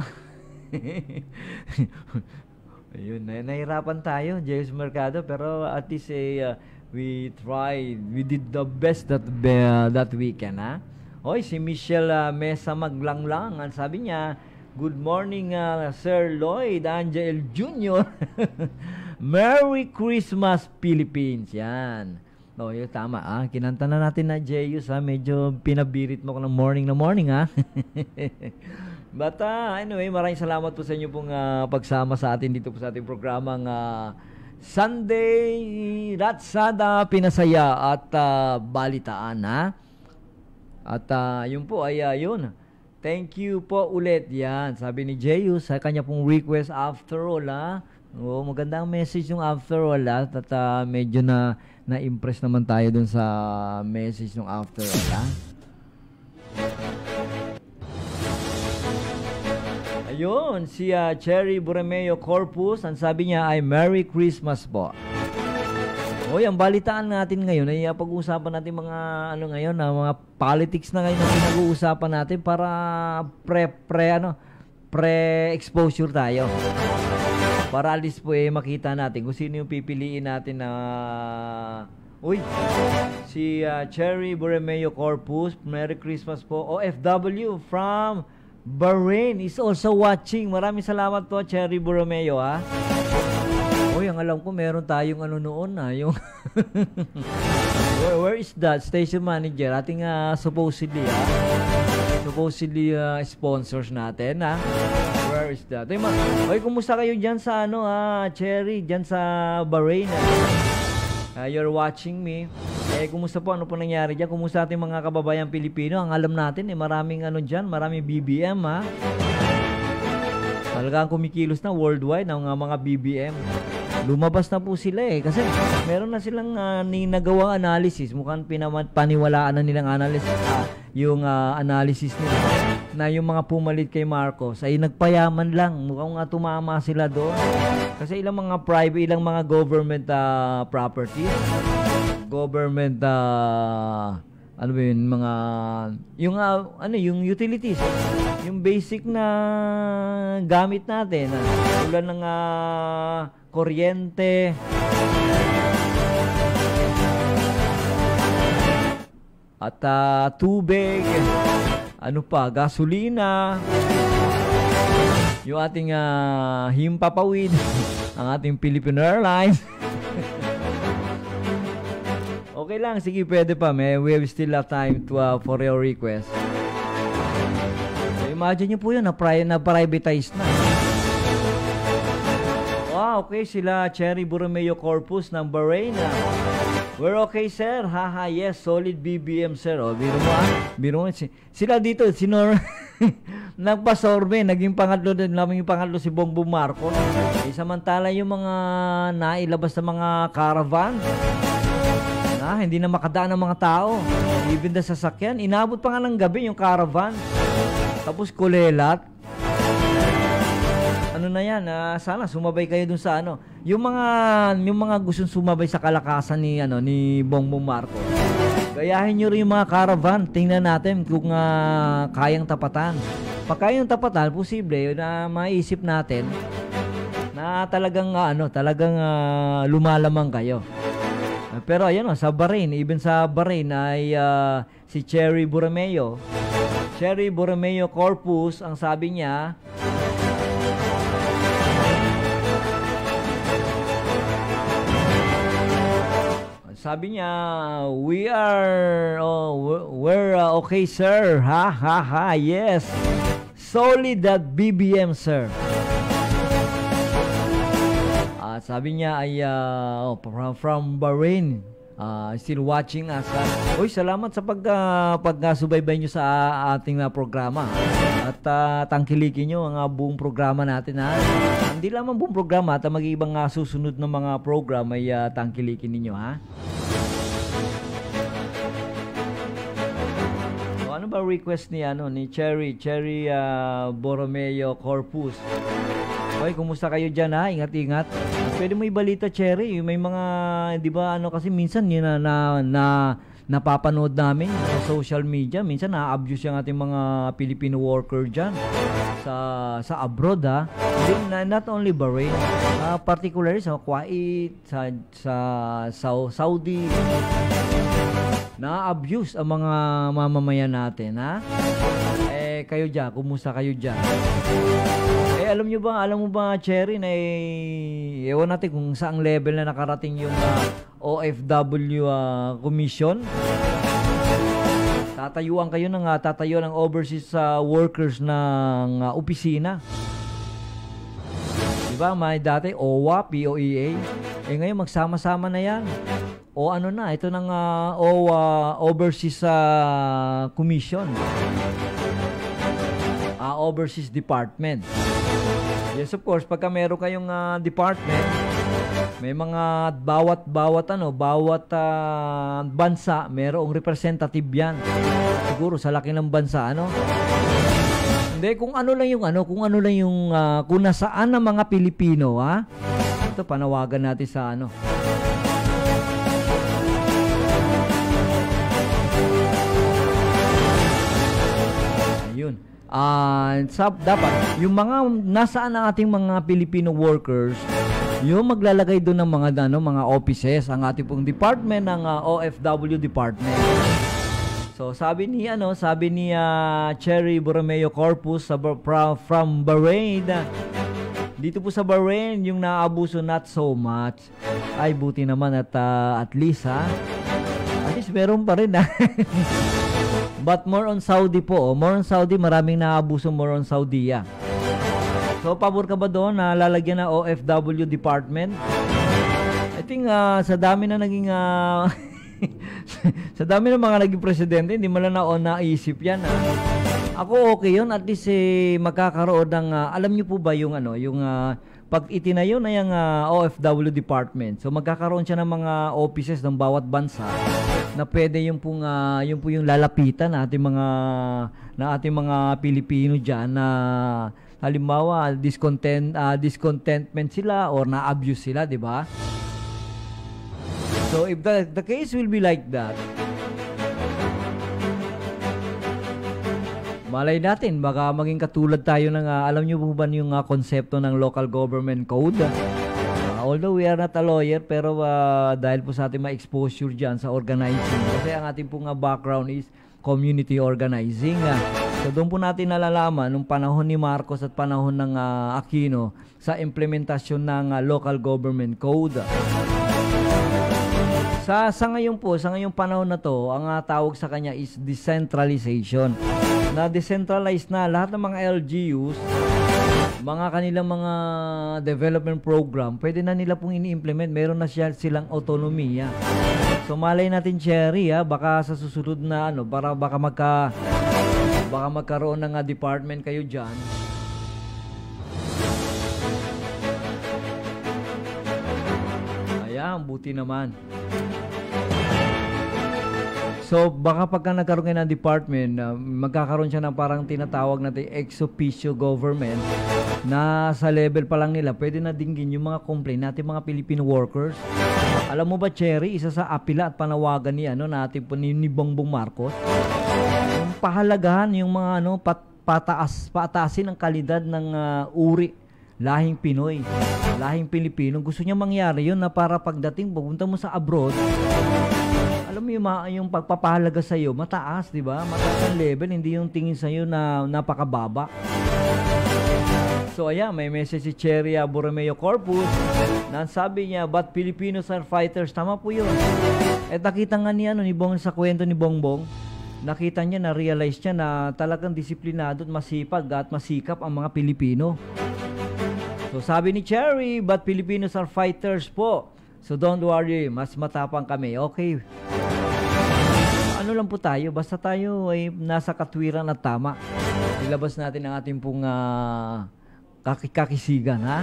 ayun, na nahirapan tayo, James Mercado, pero at least eh, uh, we tried, we did the best that uh, that we can, ha? Oy, si Michelle uh, Mesa Maglanglang, ang sabi niya, good morning, uh, Sir Lloyd Angel Junior Merry Christmas, Philippines. Yan. No, yun, tama, ah. Kinanta na natin na Jeyus, ha? Medyo pinabirit mo ko ng morning na morning, ha? But uh, anyway, maraming salamat po sa inyo pong uh, pagsama sa atin dito po sa ating programang uh, Sunday Ratsada Pinasaya at uh, Balitaan, ha? At uh, yun po ay uh, yun. Thank you po ulit. Yan, sabi ni Jeyus sa kanya pong request after all, ha? Oh, magandang message yung after all, ha? At uh, medyo na na-impress naman tayo dun sa message ng after all, ha? Ayun, si uh, Cherry Borromeo Corpus, ang sabi niya ay Merry Christmas po. Oy, ang balitaan natin ngayon ay uh, pag-uusapan natin mga ano ngayon, uh, mga politics na ngayon na pinag-uusapan natin para pre-pre ano, pre-exposure tayo. Para at least po eh, makita natin kung sino yung pipiliin natin na uh, uy, si uh, Cherry Borromeo Corpus, Merry Christmas po. O F W from Bahrain is also watching. Maraming salamat po, Cherry Borromeo, ha. Uy, ang alam ko meron tayong ano noon na yung where, where is that station manager? Ating uh, supposedly, ha. Supposedly uh, sponsors natin, ha. Where is that? Uy, ma- Uy, kumusta kayo dyan sa ano, ha, Cherry, dyan sa Bahrain, ha? Uh, you're watching me. Eh, kumusta po? Ano po nangyari dyan? Kumusta ating mga kababayang Pilipino? Ang alam natin, eh, maraming ano dyan, maraming B B M, ha? Talagang kumikilos na worldwide ang uh, mga B B M. Lumabas na po sila, eh. Kasi meron na silang uh, ninagawang analysis. Mukhang pinapaniwalaan na nilang analysis. Uh, yung uh, analysis nila. Na yung mga pumalit kay Marcos ay nagpayaman lang. Mukhang uh, tumama sila doon. Kasi ilang mga private, ilang mga government uh, properties, government uh, ano ba yun, mga yung uh, ano yung utilities, yung basic na gamit natin, uh, tulad ng uh, kuryente, at uh, tubig, ano pa, gasolina, yung ating uh, himpapawid, ang ating Philippine Airlines. Okay lang, sige, pwede pa. May, we have still have time to, uh, for your request. So, imagine nyo po yun, na-privatize na. Wow, okay, sila Cherry Borromeo Corpus ng Bahrain. We're okay, sir. Haha, yes, solid B B M, sir. O, biro mo, ah. Biro mo. Sila dito, sinor... nagpasorbe, naging pangatlo din namin yung pangatlo si Bongbong Marcos. Eh, samantala yung mga nailabas na mga caravan na hindi na makadaan ng mga tao, even na sasakyan, inabot pa nga ng gabi yung caravan, tapos kulelat. Ano na yan, uh, sana sumabay kayo dun sa ano, yung mga yung mga gustong sumabay sa kalakasan ni ano ni Bongbong Marcos. Gayahin nyo rin yung mga caravan. Tingnan natin kung uh, kayang tapatan. Pag kayang tapatan, posible na maisip natin na na talagang uh, ano, talagang uh, lumalamang kayo. Uh, pero ayan oh, sa Bahrain, even sa Bahrain ay uh, si Cherry Borromeo. Cherry Borromeo Corpus, ang sabi niya, sabi niya, we are, oh, we're uh, okay, sir. Ha, ha, ha, yes. Solid that B B M, sir. Uh, sabi niya ay, uh, oh, from, from Bahrain. Uh, still watching us. Uh, Uy, salamat sa pag, uh, pag-subaybay nyo sa uh, ating uh, programa. At uh, tangkilikin nyo ang uh, buong programa natin. Ha? Hindi lamang buong programa at uh, mag-iibang uh, susunod na mga program ay uh, tangkilikin ninyo. Ha? So, ano ba request ni, ano, ni Cherry? Cherry uh, Borromeo Corpus. Hoy, kumusta kayo dyan ha? Ingat-ingat. Pwede mo ibalita, Cherry. May mga, di ba, ano kasi minsan yun na, na, na napapanood namin sa social media. Minsan na-abuse yung ating mga Filipino worker dyan sa sa abroad ha. Then, not only Bahrain, uh, particularly sa Kuwait, sa, sa, sa Saudi. Na-abuse ang mga mamamayan natin ha. Eh, kayo dyan, kumusta kayo dyan? Eh, alam nyo ba, alam mo ba, Cherry, na eh, ewan natin kung saang level na nakarating yung uh, O F W uh, Commission. Tatayuan kayo ng, uh, tatayo ng overseas uh, workers ng uh, opisina. Diba, may dati, O W A, P O E A. Eh, ngayon, magsama-sama na yan. O ano na, ito ng uh, O uh, Overseas uh, Commission. Uh, Overseas Department. Yes, of course, pagka meron kayong uh, department, may mga bawat-bawat ano, bawat uh, bansa, merong representative yan. Siguro sa laki ng bansa, ano? Hindi, kung ano lang yung ano, kung ano lang yung uh, kung nasaan ang mga Pilipino, ha? Ito, panawagan natin sa ano. Ayun. Uh, sa, dapat yung mga nasaan ang ating mga Filipino workers, yung maglalagay doon ng mga ano, mga offices, ang ating pong department ng uh, O F W department. So sabi ni ano, sabi ni uh, Cherry Borromeo Corpus sa from, from Bahrain. Dito po sa Bahrain, yung naabuso not so much. Ay buti naman at uh, at least ha. At least meron pa rin ha. But more on Saudi po. Oh. More on Saudi, maraming naabuso more on Saudi. Yeah. So, pabor ka ba doon na lalagyan na O F W department? I think uh, sa dami na naging... Uh, sa dami ng mga naging presidente, hindi mo lang na naisip yan. Ah. Ako okay yun. At least eh, magkakaroon ng... Uh, alam niyo po ba yung ano, yung... Uh, pag itinayo na yung uh, O F W department, so magkakaroon siya ng mga offices ng bawat bansa na pwede yung pong uh, yung po yung lalapitan na ating mga na ating mga Pilipino diyan na halimbawa discontent uh, discontentment sila or na-abuse sila, di ba? So if the, the case will be like that, malay natin, baka maging katulad tayo ng, uh, alam nyo po ba yung uh, konsepto ng local government code? Uh, although we are not a lawyer, pero uh, dahil po sa ating ma-exposure dyan sa organizing, kasi ang ating pong uh, background is community organizing. Uh. So doon po natin nalalaman nung panahon ni Marcos at panahon ng uh, Aquino sa implementasyon ng uh, local government code. Sa, sa ngayon po, sa ngayong panahon na to, ang uh, tawag sa kanya is decentralization. Na decentralized na lahat ng mga L G Us, mga kanilang mga development program, pwede na nila pong ini-implement. Meron na siya, silang autonomiya. So malay natin, Cherry, ha, baka sa susunod na ano, para baka magka baka magkaroon ng uh, department kayo diyan. Ayan, buti naman. So, baka pagka nagkaroon kayo ng department, uh, magkakaroon siya ng parang tinatawag natin ex officio government na sa level pa lang nila, pwede na dinggin yung mga complaint natin mga Filipino workers. Alam mo ba, Cherry, isa sa apila at panawagan ni, ano, natin po ni, ni Bongbong Marcos, yung pahalagahan yung mga ano, pat, pataas, pataasin ang kalidad ng uh, uri lahing Pinoy, lahing Pilipino. Gusto niya mangyari yun na para pagdating, pupunta mo sa abroad, alam mo yung, yung pagpapahalaga sa'yo, mataas, di ba? Mataas ang level, hindi yung tingin sa'yo na napakababa. So ayan, may message si Cherry Borromeo Corpus na sabi niya, but Filipinos are fighters. Tama po yun. Eh nakita nga ni, ano, ni Bong sa kwento ni Bongbong, nakita niya, na-realize niya na talagang disiplinado at masipag at masikap ang mga Pilipino. So sabi ni Cherry, but Filipinos are fighters po. So don't worry, mas matapang kami. Okay. Ano lang po tayo, basta tayo ay nasa katwiran at tama. Ilabas natin ang ating pong uh, kakikisigan, ha?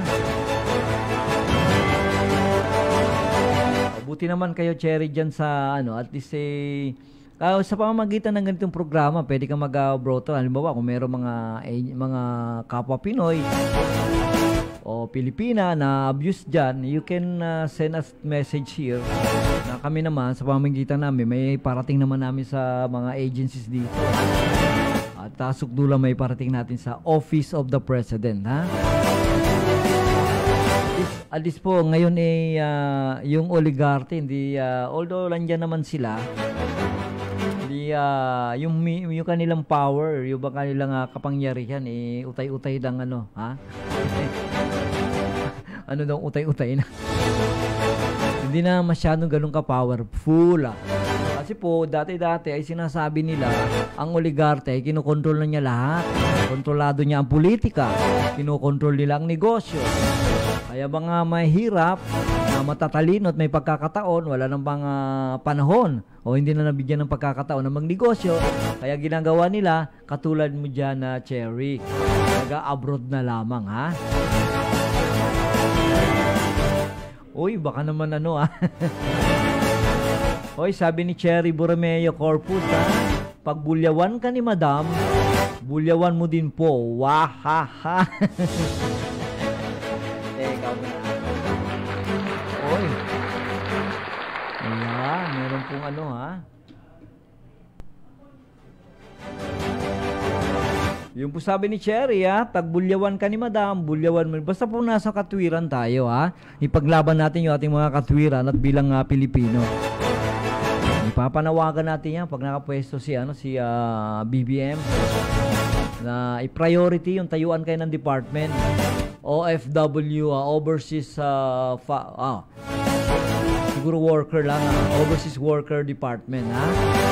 Buti naman kayo, Cherry, dyan sa, ano, at least eh, Uh, sa pamamagitan ng ganitong programa, pwede kang mag-broadcast. Halimbawa, kung mayroong mga, eh, mga kapwa Pinoy o Pilipina na abuse dyan, you can uh, send us message here na kami naman, sa pamamagitan namin, may parating naman namin sa mga agencies dito. At uh, sukdula may parating natin sa Office of the President, ha? At least po, ngayon eh, uh, yung oligarchy, hindi, uh, although landyan naman sila, Uh, yung, yung kanilang power, yung ba kanilang uh, kapangyarihan, eh, utay-utay lang, ano, ha? Ano daw utay-utay na? Hindi na masyadong ganun ka-powerful, ah. Kasi po, dati-dati ay sinasabi nila, ang oligarchy, kinokontrol na niya lahat. Kontrolado niya ang politika. Kinokontrol nila ang negosyo. Kaya mga mahirap, na matatalino at may pagkakataon, wala nang pang uh, panahon o hindi na nabigyan ng pagkakataon ng magnegosyo, kaya ginagawa nila katulad mo dyan na uh, Cherry, nag-abroad na lamang, ha? Uy, baka naman ano, ha? Uy, sabi ni Cherry Borromeo Corpus, ha? Pag bulyawan ka ni Madam, bulyawan mo din po. Wahaha. Teka mo na. Oy. Ayan, meron pong ano, ha? Yung po sabi ni Cherry, ha? Pag bulyawan ka ni Madam, bulyawan mo. Basta po nasa katwiran tayo, ha? Ipaglaban natin yung ating mga katwiran at bilang uh, Pilipino. Ipapanawagan natin yan pag nakapwesto si, ano, si uh, B B M na i-priority yung tayuan kayo ng department. O F W, uh, overseas uh, fa- ah, siguro worker lang, uh, overseas worker department, ha?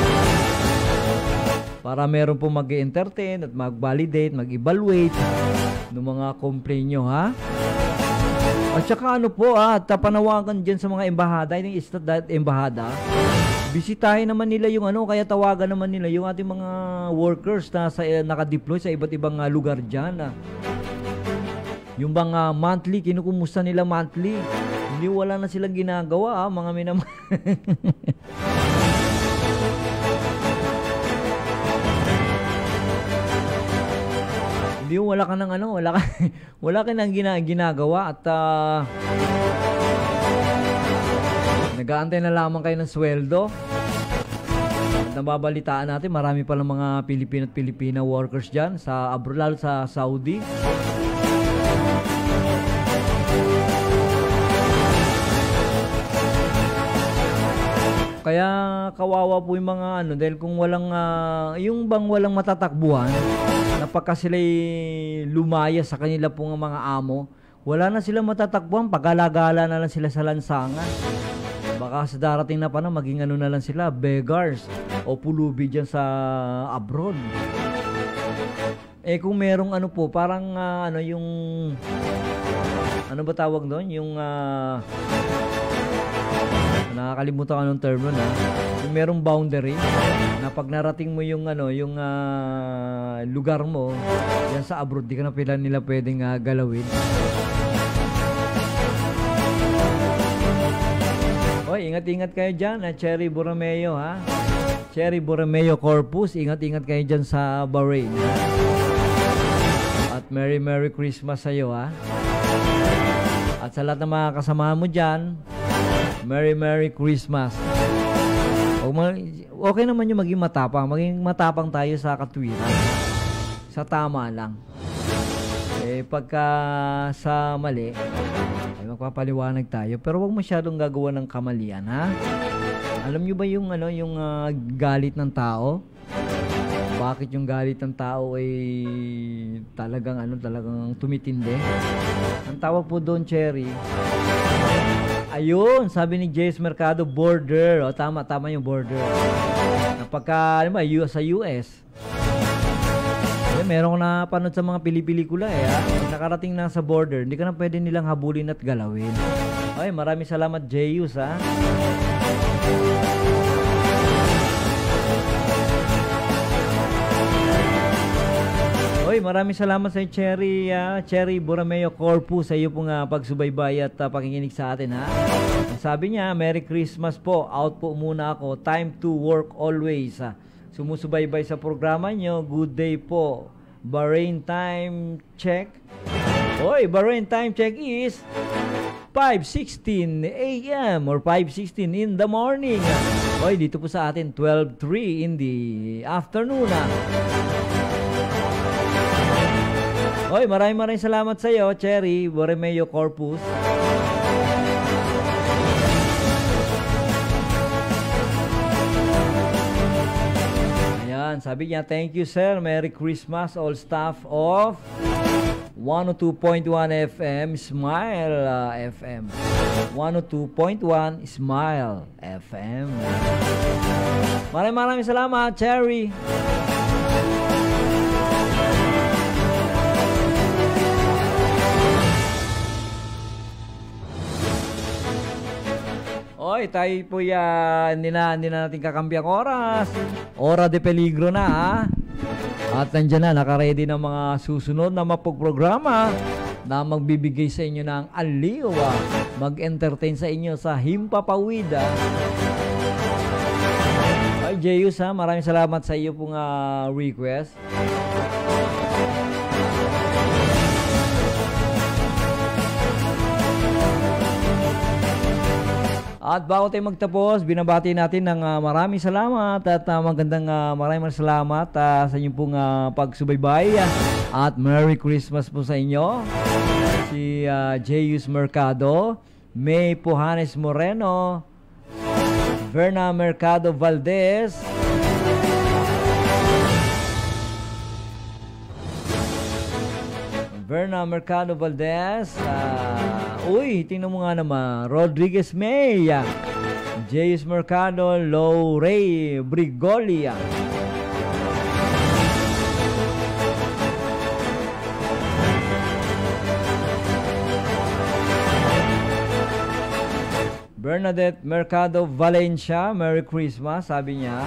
Para meron po mag-entertain at mag-validate, mag-evaluate ng mga complaint nyo, ha? At saka ano po, ha, tapanawagan dyan sa mga embahada, I think it's not that embahada, bisitahin naman nila yung ano, kaya tawagan naman nila yung ating mga workers na sa, eh, nakadeploy sa iba't ibang uh, lugar dyan, ha? Yung bang uh, monthly, kinukumusta nila monthly, hindi wala na silang ginagawa, ha, mga minam... Hindi mo, wala ka ng ano, wala ka, wala ka nang gina, ginagawa at uh, nag-aantay na lamang kayo ng sweldo. At nababalitaan natin, marami pa lang mga Pilipino at Pilipina workers dyan sa abroad, lalo sa Saudi. Kaya kawawa po yung mga ano, dahil kung walang, uh, yung bang walang matatakbuhan, napaka sila'y lumaya sa kanila pong mga amo, wala na silang matatakbuhan, paggalagala na lang sila sa lansangan. Baka sa darating na pa na, maging ano na lang sila, beggars o pulubi dyan sa abroad. Eh kung merong ano po, parang uh, ano yung, ano ba tawag doon? Yung, uh, nakakalimutan ko anong term nun, ha? Yung merong boundary na pag narating mo yung ano, yung uh, lugar mo yan sa abroad, di ka na pila nila pwedeng uh, galawin. Oy, ingat-ingat kayo dyan, ha? Cherry Borromeo, ha? Cherry Borromeo Corpus, ingat-ingat kayo dyan sa Bahrain, ha? At Merry Merry Christmas sa'yo, ha? At sa lahat ng mga kasama mo dyan, Merry Merry Christmas. Okay naman yung maging matapang. Maging matapang tayo sa katwiran. Sa tama lang. Eh, eh, pagka sa mali, ay magpapaliwanag tayo. Pero huwag masyadong gagawa ng kamalian, ha? Alam nyo ba yung, ano, yung uh, galit ng tao? Bakit yung galit ng tao ay talagang, ano, talagang tumitindi? Ang tawag po doon, Cherry, ayun, sabi ni Jace Mercado, border. O, tama, tama yung border. Pagka, ano ba, sa U S, eh, meron ko na panood sa mga pili-pelikula eh, ha? Nakarating na sa border, hindi ka na pwede nilang habulin at galawin. Okay, maraming salamat, Jayus, ha? Oy, maraming salamat sa Cherry, uh, Cherry Borromeo Corpus sa iyo pong uh, pagsubaybay at uh, pakikinig sa atin, ha. Sabi niya, Merry Christmas po. Out po muna ako. Time to work always. Uh, sumusubaybay sa programa nyo. Good day po. Bahrain time check. Oy, Bahrain time check is five sixteen a m or five sixteen in the morning. Oy, dito po sa atin twelve three in the afternoon. Uh. Oy, maraming maraming salamat sa iyo, Cherry Borromeo Corpus. Ayan, sabi niya, thank you sir, Merry Christmas all staff of one oh two point one F M Smile uh, F M. one oh two point one Smile F M. Maraming maraming salamat, Cherry. Oy, tayo po yan, hindi na, hindi na natin kakampiang oras. Ora de peligro na, ha? At nandiyan na, nakaready ng mga susunod na mapagprograma na magbibigay sa inyo ng aliw, ha? Mag-entertain sa inyo sa Himpapawid, ha? Ay, Jayus, ha? Maraming salamat sa iyo pong uh, request. At bago tayo magtapos, binabati natin ng uh, maraming salamat at uh, magandang uh, maraming salamat uh, sa inyong pong uh, pagsubaybay at Merry Christmas po sa inyo. Si uh, Jayus Mercado, May Pujanes Moreno, Verna Mercado Valdez, Verna Mercado Valdez, uh, uy, tingnan mo nga naman, Rodriguez May, uh, Jayus Mercado, Lowray Brigolia, Bernadette Mercado Valencia, Merry Christmas, sabi niya.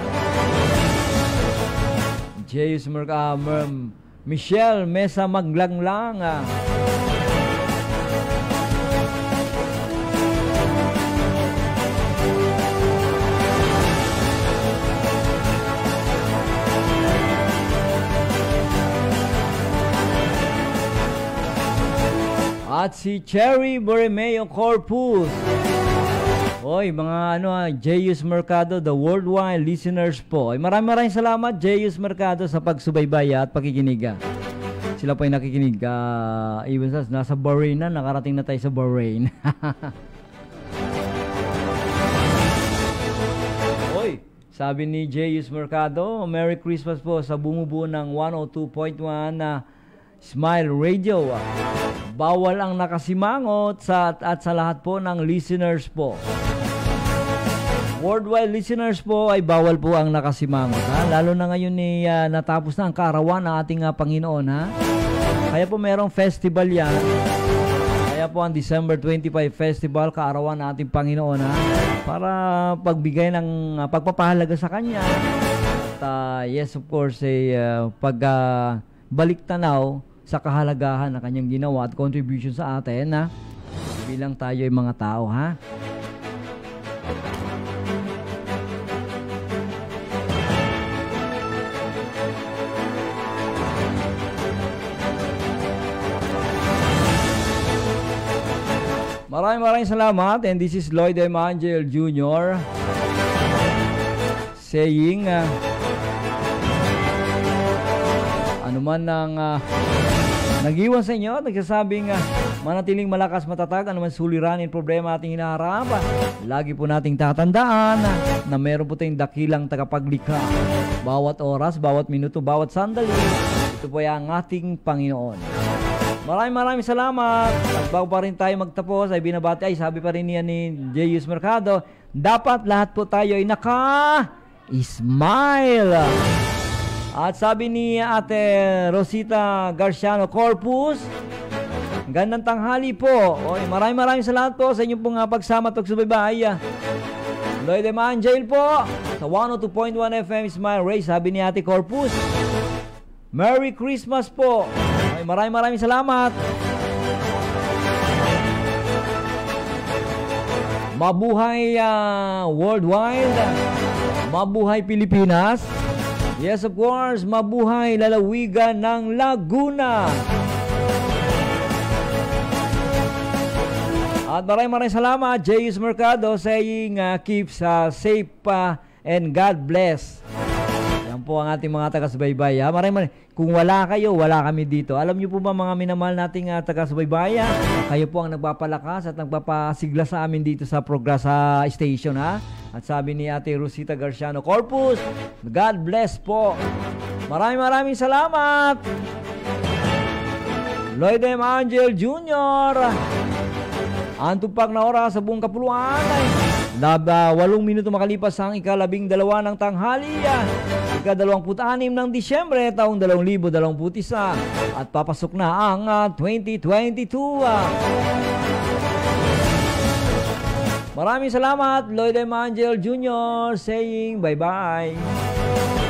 Jayus Mercado, uh, Michelle Mesa Maglanglang, ah. At si Cherry Borromeo Corpus. Oy, mga ano, Jayus Mercado, the worldwide listeners po. Ay, maraming maraming salamat, Jayus Mercado, sa pagsubaybay at pakikinig. Sila po ay nakikinig. Uh, even sa, nasa Bahrain na, nakarating na tayo sa Bahrain. Oy, sabi ni Jayus Mercado, Merry Christmas po sa bumubuo ng one oh two point one na uh, Smile Radio. Bawal ang nakasimangot sa, at sa lahat po ng listeners po. Worldwide listeners po ay bawal po ang nakasimangot, ha? Lalo na ngayon ni uh, natapos na ang kaarawan ng ating uh, Panginoon, ha? Kaya po mayroong festival yan. Kaya po ang December twenty-fifth festival, kaarawan ng ating Panginoon, ha? Para pagbigay ng uh, pagpapahalaga sa Kanya. At uh, yes, of course, eh, uh, pag uh, balik tanaw sa kahalagahan na Kanyang ginawa at contribution sa atin, ha? Bilang tayo ay mga tao, ha? Maraming maraming salamat, and this is Lloyd M. Angel Junior saying uh, ano naman ng uh, nag-iwan sa inyo, nagsasabing uh, manatiling malakas matatag, anuman suliranin problema ating hinaharap. Lagi po nating tatandaan na meron po tayong dakilang tagapaglikha. Bawat oras, bawat minuto, bawat sandali, ito po ay ang ating Panginoon. Maraming maraming salamat. At bago pa rin tayo magtapos, ay binabati, ay sabi pa rin niya ni Jeyus Mercado, dapat lahat po tayo ay naka-smile. At sabi ni Ate Rosita Garciano Corpus, gandang tanghali po. Oy, maraming maraming salamat po sa inyong pong uh, pagsama at pagsubaybay. Lloyd M. Angel po sa one oh two point one F M Smile Ray, sabi ni Ate Corpus, Merry Christmas po. Oy, maraming maraming salamat. Mabuhay uh, worldwide. Mabuhay Pilipinas. Yes, of course, mabuhay lalawigan ng Laguna. At maraming maraming salamat, Jeyus Mercado, saying uh, keep uh, safe uh, and God bless. Yan po ang ating mga taga-subaybay. Ha? Maraming maraming. Kung wala kayo, wala kami dito. Alam niyo po ba mga minamahal nating uh, taga-subaybay, kayo po ang nagpapalakas at nagpapasigla sa amin dito sa Prograsa Station, ha? At sabi ni Ate Rosita Garciano Corpus, God bless po. Maraming maraming salamat. Lloyd M. Angel Junior Ang tupak na oras sa buong kapuluan ay Laba, walong minuto makalipas ang ikalabing dalawa ng tanghali. Ikadalawamput anim ng Disyembre, taong dalawang libo dalawamput isa. At papasok na ang uh, twenty twenty-two. Maraming salamat, Lloyd M. Angel Junior saying bye-bye.